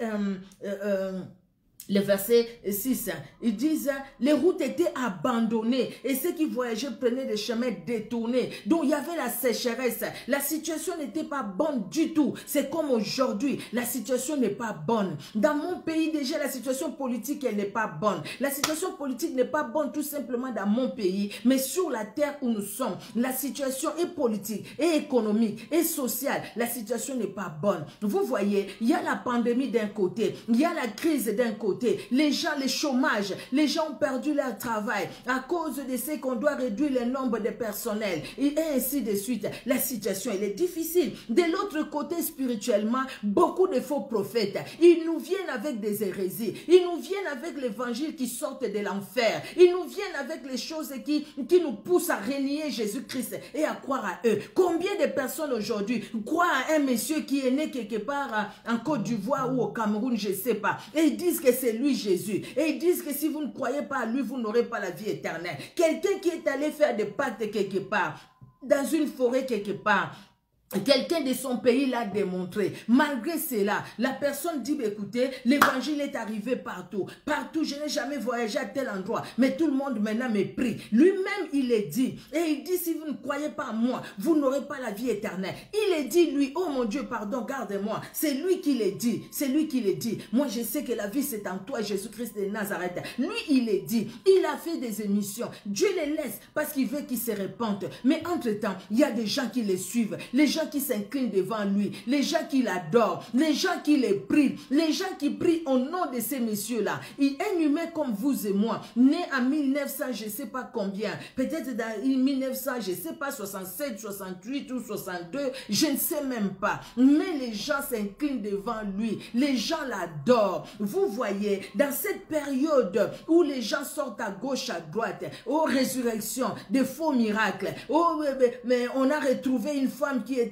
Le verset 6, ils disent, les routes étaient abandonnées et ceux qui voyageaient prenaient des chemins détournés. Donc il y avait la sécheresse. La situation n'était pas bonne du tout. C'est comme aujourd'hui, la situation n'est pas bonne. Dans mon pays déjà, la situation politique, elle n'est pas bonne. La situation politique n'est pas bonne tout simplement dans mon pays, mais sur la terre où nous sommes, la situation est politique, et économique, et sociale. La situation n'est pas bonne. Vous voyez, il y a la pandémie d'un côté, il y a la crise d'un côté. Les gens, les chômages, les gens ont perdu leur travail à cause de ce qu'on doit réduire le nombre de personnels et ainsi de suite. La situation, elle est difficile. De l'autre côté, spirituellement, beaucoup de faux prophètes, ils nous viennent avec des hérésies, ils nous viennent avec l'évangile qui sort de l'enfer, ils nous viennent avec les choses qui nous poussent à renier Jésus-Christ et à croire à eux. Combien de personnes aujourd'hui croient à un monsieur qui est né quelque part en Côte d'Ivoire ou au Cameroun, je ne sais pas, et ils disent que c'est lui Jésus. Et ils disent que si vous ne croyez pas à lui, vous n'aurez pas la vie éternelle. Quelqu'un qui est allé faire des pactes quelque part, dans une forêt quelque part, quelqu'un de son pays l'a démontré. Malgré cela, la personne dit, écoutez, l'évangile est arrivé partout. Partout, je n'ai jamais voyagé à tel endroit. Mais tout le monde maintenant me prie. Lui-même, il est dit. Et il dit, si vous ne croyez pas à moi, vous n'aurez pas la vie éternelle. Il est dit, lui, oh mon Dieu, pardon, garde-moi. C'est lui qui l'a dit. C'est lui qui l'a dit. Moi, je sais que la vie, c'est en toi, Jésus-Christ de Nazareth. Lui, il est dit. Il a fait des émissions. Dieu les laisse parce qu'il veut qu'ils se répandent. Mais entre-temps, il y a des gens qui les suivent. Les gens qui s'inclinent devant lui, les gens qui l'adorent, les gens qui les prient, les gens qui prient au nom de ces messieurs-là. Il est humain comme vous et moi, né en 1900, je ne sais pas combien, peut-être dans 1900, je ne sais pas, 67, 68 ou 62, je ne sais même pas. Mais les gens s'inclinent devant lui, les gens l'adorent. Vous voyez, dans cette période où les gens sortent à gauche, à droite, aux résurrections, des faux miracles, mais on a retrouvé une femme qui était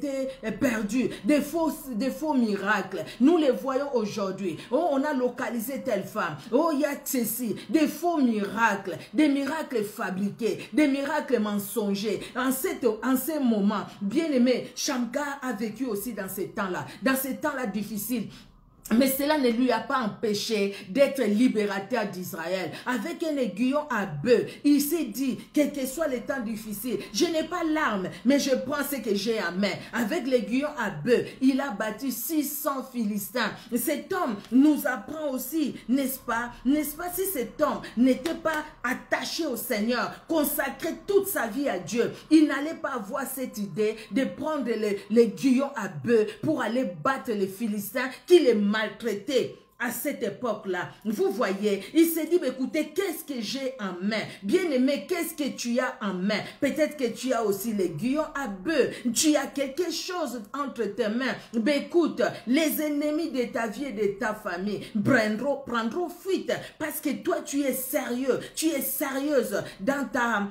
étaient perdus, des faux miracles. Nous les voyons aujourd'hui. Oh, on a localisé telle femme. Oh, il y a ceci, des faux miracles, des miracles fabriqués, des miracles mensongers. En ces moments, bien aimé, Shamgar a vécu aussi dans ces temps-là difficiles. Mais cela ne lui a pas empêché d'être libérateur d'Israël. Avec un aiguillon à bœuf, il s'est dit, quel que soit les temps difficiles, je n'ai pas l'arme, mais je prends ce que j'ai en main. Avec l'aiguillon à bœuf, il a battu 600 Philistins. Cet homme nous apprend aussi, n'est-ce pas, si cet homme n'était pas attaché au Seigneur, consacré toute sa vie à Dieu, il n'allait pas avoir cette idée de prendre l'aiguillon à bœuf pour aller battre les Philistins qui les maltraité à cette époque-là. Vous voyez, il s'est dit, écoutez, qu'est-ce que j'ai en main? Bien-aimé, qu'est-ce que tu as en main? Peut-être que tu as aussi l'aiguillon à bœuf. Tu as quelque chose entre tes mains. Mais écoute, les ennemis de ta vie et de ta famille prendront fuite parce que toi, tu es sérieux. Tu es sérieuse dans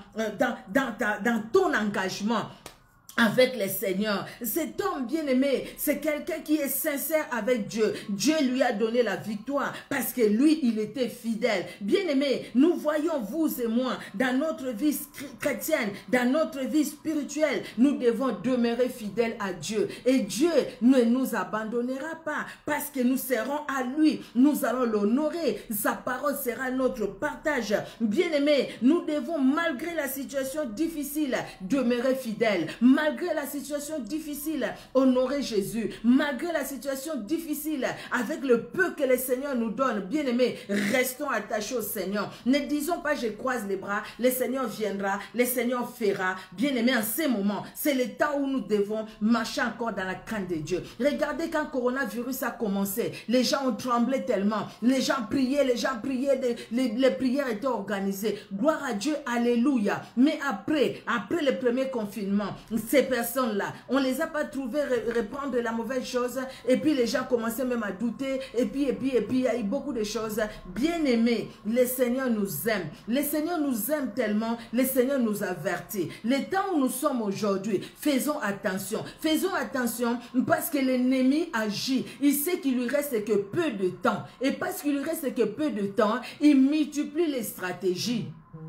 ton engagement avec le Seigneur. Cet homme bien-aimé, c'est quelqu'un qui est sincère avec Dieu. Dieu lui a donné la victoire parce que lui, il était fidèle. Bien-aimé, nous voyons vous et moi dans notre vie chrétienne, dans notre vie spirituelle, nous devons demeurer fidèles à Dieu. Et Dieu ne nous abandonnera pas parce que nous serons à lui. Nous allons l'honorer. Sa parole sera notre partage. Bien-aimé, nous devons, malgré la situation difficile, demeurer fidèles. Malgré la situation difficile, honorer Jésus. Malgré la situation difficile, avec le peu que le Seigneur nous donne, bien-aimés, restons attachés au Seigneur. Ne disons pas je croise les bras, le Seigneur viendra, le Seigneur fera. Bien-aimés, en ces moments, c'est le temps où nous devons marcher encore dans la crainte de Dieu. Regardez quand le coronavirus a commencé, les gens ont tremblé tellement, les gens priaient, les prières étaient organisées. Gloire à Dieu, alléluia. Mais après le premier confinement, ces personnes-là, on ne les a pas trouvées reprendre la mauvaise chose, et puis les gens commençaient même à douter, et puis il y a eu beaucoup de choses. Bien-aimés, le Seigneur nous aime. Le Seigneur nous aime tellement, le Seigneur nous avertit. Les temps où nous sommes aujourd'hui, faisons attention. Faisons attention parce que l'ennemi agit. Il sait qu'il lui reste que peu de temps. Et parce qu'il lui reste que peu de temps, il multiplie les stratégies.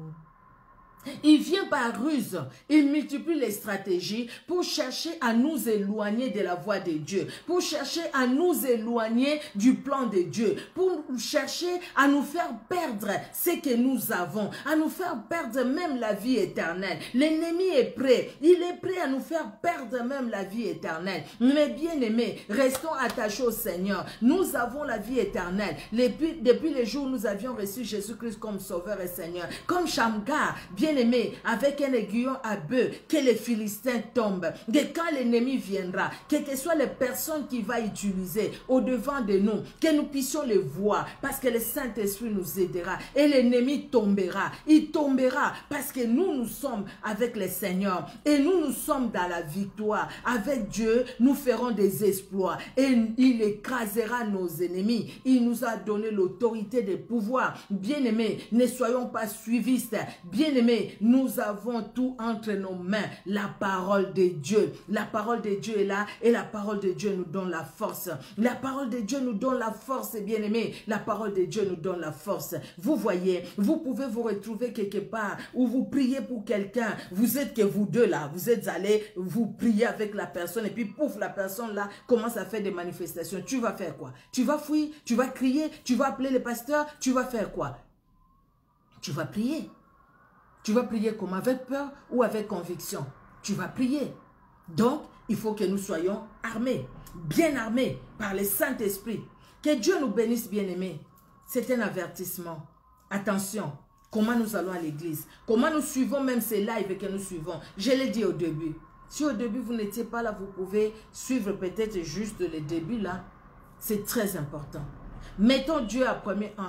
Il vient par ruse, il multiplie les stratégies pour chercher à nous éloigner de la voie de Dieu, pour chercher à nous éloigner du plan de Dieu, pour chercher à nous faire perdre ce que nous avons, à nous faire perdre même la vie éternelle. L'ennemi est prêt, il est prêt à nous faire perdre même la vie éternelle. Mais bien aimés, restons attachés au Seigneur. Nous avons la vie éternelle. Depuis les jours où nous avions reçu Jésus-Christ comme Sauveur et Seigneur, comme Shamgar, bien aimé, avec un aiguillon à bœuf, que les Philistins tombent, que quand l'ennemi viendra, quelles que soient les personnes qu'il va utiliser au devant de nous, que nous puissions les voir, parce que le Saint-Esprit nous aidera, et l'ennemi tombera, il tombera, parce que nous sommes avec le Seigneur, et nous sommes dans la victoire. Avec Dieu, nous ferons des exploits, et il écrasera nos ennemis. Il nous a donné l'autorité de pouvoir. Bien-aimés, ne soyons pas suivistes. Bien-aimés, nous avons tout entre nos mains. La parole de Dieu. La parole de Dieu est là et la parole de Dieu nous donne la force. La parole de Dieu nous donne la force, bien-aimés. La parole de Dieu nous donne la force. Vous voyez, vous pouvez vous retrouver quelque part où vous priez pour quelqu'un. Vous êtes que vous deux là. Vous êtes allés, vous priez avec la personne et puis pouf, la personne là commence à faire des manifestations. Tu vas faire quoi? Tu vas fuir? Tu vas crier? Tu vas appeler le pasteur? Tu vas faire quoi? Tu vas prier. Tu vas prier comme avec peur ou avec conviction? Tu vas prier. Donc, il faut que nous soyons armés, bien armés par le Saint-Esprit. Que Dieu nous bénisse, bien-aimés. C'est un avertissement. Attention, comment nous allons à l'église? Comment nous suivons même ces lives que nous suivons? Je l'ai dit au début. Si au début vous n'étiez pas là, vous pouvez suivre peut-être juste le début là. C'est très important. Mettons Dieu en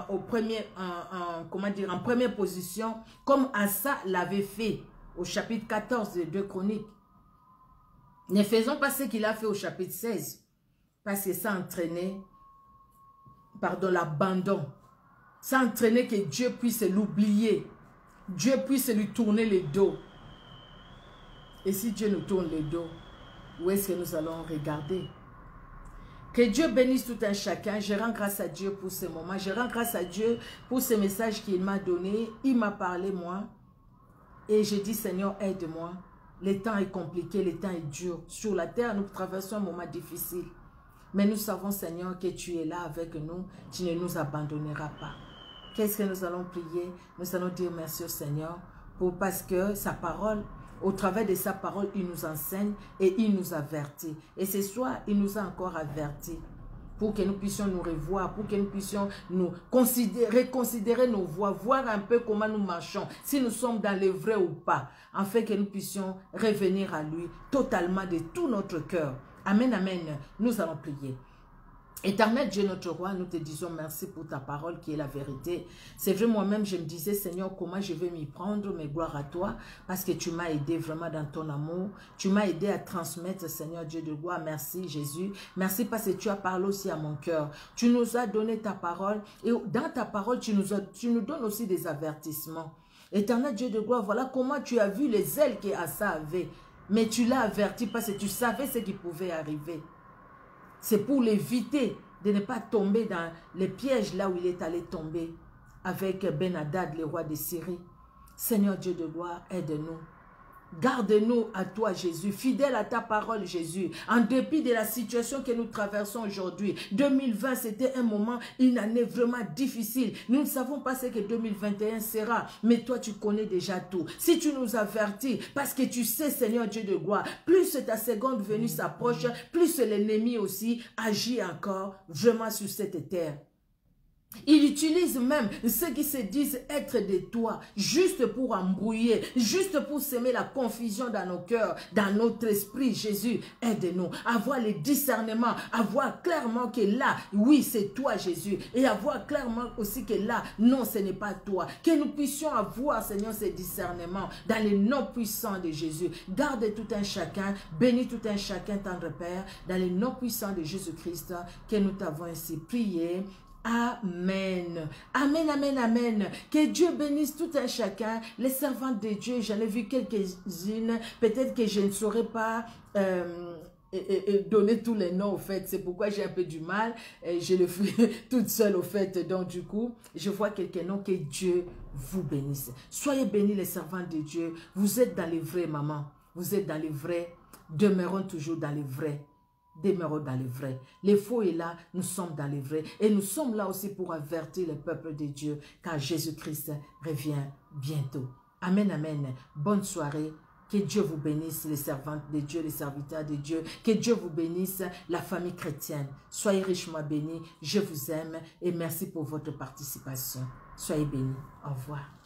première position, comme Asa l'avait fait au chapitre 14 de 2 Chroniques. Ne faisons pas ce qu'il a fait au chapitre 16, parce que ça entraînait, l'abandon. Ça entraînait que Dieu puisse l'oublier. Dieu puisse lui tourner le dos. Et si Dieu nous tourne le dos, Où est-ce que nous allons regarder? Que Dieu bénisse tout un chacun. Je rends grâce à Dieu pour ce moment. Je rends grâce à Dieu pour ce message qu'il m'a donné. Il m'a parlé, moi. Et je dis, Seigneur, aide-moi. Le temps est compliqué, le temps est dur. Sur la terre, nous traversons un moment difficile. Mais nous savons, Seigneur, que tu es là avec nous. Tu ne nous abandonneras pas. Qu'est-ce que nous allons prier? Nous allons dire merci au Seigneur parce que sa parole, au travers de sa parole, il nous enseigne et il nous avertit. Et ce soir, il nous a encore avertis pour que nous puissions nous revoir, pour que nous puissions nous reconsidérer nos voies, voir un peu comment nous marchons, si nous sommes dans le vrai ou pas, afin que nous puissions revenir à lui totalement de tout notre cœur. Amen, amen. Nous allons prier. Éternel Dieu notre roi, nous te disons merci pour ta parole qui est la vérité. C'est vrai, moi-même je me disais, Seigneur, comment je vais m'y prendre, mais gloire à toi, parce que tu m'as aidé vraiment dans ton amour. Tu m'as aidé à transmettre, Seigneur Dieu de gloire. Merci Jésus. Merci parce que tu as parlé aussi à mon cœur. Tu nous as donné ta parole et dans ta parole, tu nous donnes aussi des avertissements. Éternel Dieu de gloire, voilà comment tu as vu les ailes qu'Asa avait. Mais tu l'as averti parce que tu savais ce qui pouvait arriver. C'est pour l'éviter de ne pas tomber dans les pièges là où il est allé tomber avec Ben-Hadad, le roi de Syrie. Seigneur Dieu de gloire, aide-nous. Garde-nous à toi, Jésus, fidèle à ta parole, Jésus. En dépit de la situation que nous traversons aujourd'hui, 2020, c'était un moment, une année vraiment difficile. Nous ne savons pas ce que 2021 sera, mais toi, tu connais déjà tout. Si tu nous avertis, parce que tu sais, Seigneur Dieu de gloire, plus ta seconde venue s'approche, plus l'ennemi aussi agit encore vraiment sur cette terre. Il utilise même ceux qui se disent être de toi, juste pour embrouiller, juste pour semer la confusion dans nos cœurs, dans notre esprit. Jésus, aide-nous à avoir le discernement, à voir clairement que là, oui, c'est toi, Jésus, et à voir clairement aussi que là, non, ce n'est pas toi. Que nous puissions avoir, Seigneur, ce discernement dans les noms puissants de Jésus. Garde tout un chacun, bénis tout un chacun, tendre Père, dans les noms puissants de Jésus-Christ, que nous t'avons ainsi prié. Amen. Amen, amen, amen. Que Dieu bénisse tout un chacun. Les servantes de Dieu, j'en ai vu quelques-unes. Peut-être que je ne saurais pas donner tous les noms, au fait. C'est pourquoi j'ai un peu du mal. Je le fais toute seule, au fait. Donc, du coup, je vois quelques noms. Que Dieu vous bénisse. Soyez bénis, les servantes de Dieu. Vous êtes dans les vrais, maman. Vous êtes dans les vrais. Demeurons toujours dans les vrais. Demeurons dans le vrai. Les faux est là, nous sommes dans le vrai. Et nous sommes là aussi pour avertir le peuple de Dieu, car Jésus-Christ revient bientôt. Amen, amen. Bonne soirée. Que Dieu vous bénisse, les servantes de Dieu, les serviteurs de Dieu. Que Dieu vous bénisse, la famille chrétienne. Soyez richement bénis. Je vous aime et merci pour votre participation. Soyez bénis. Au revoir.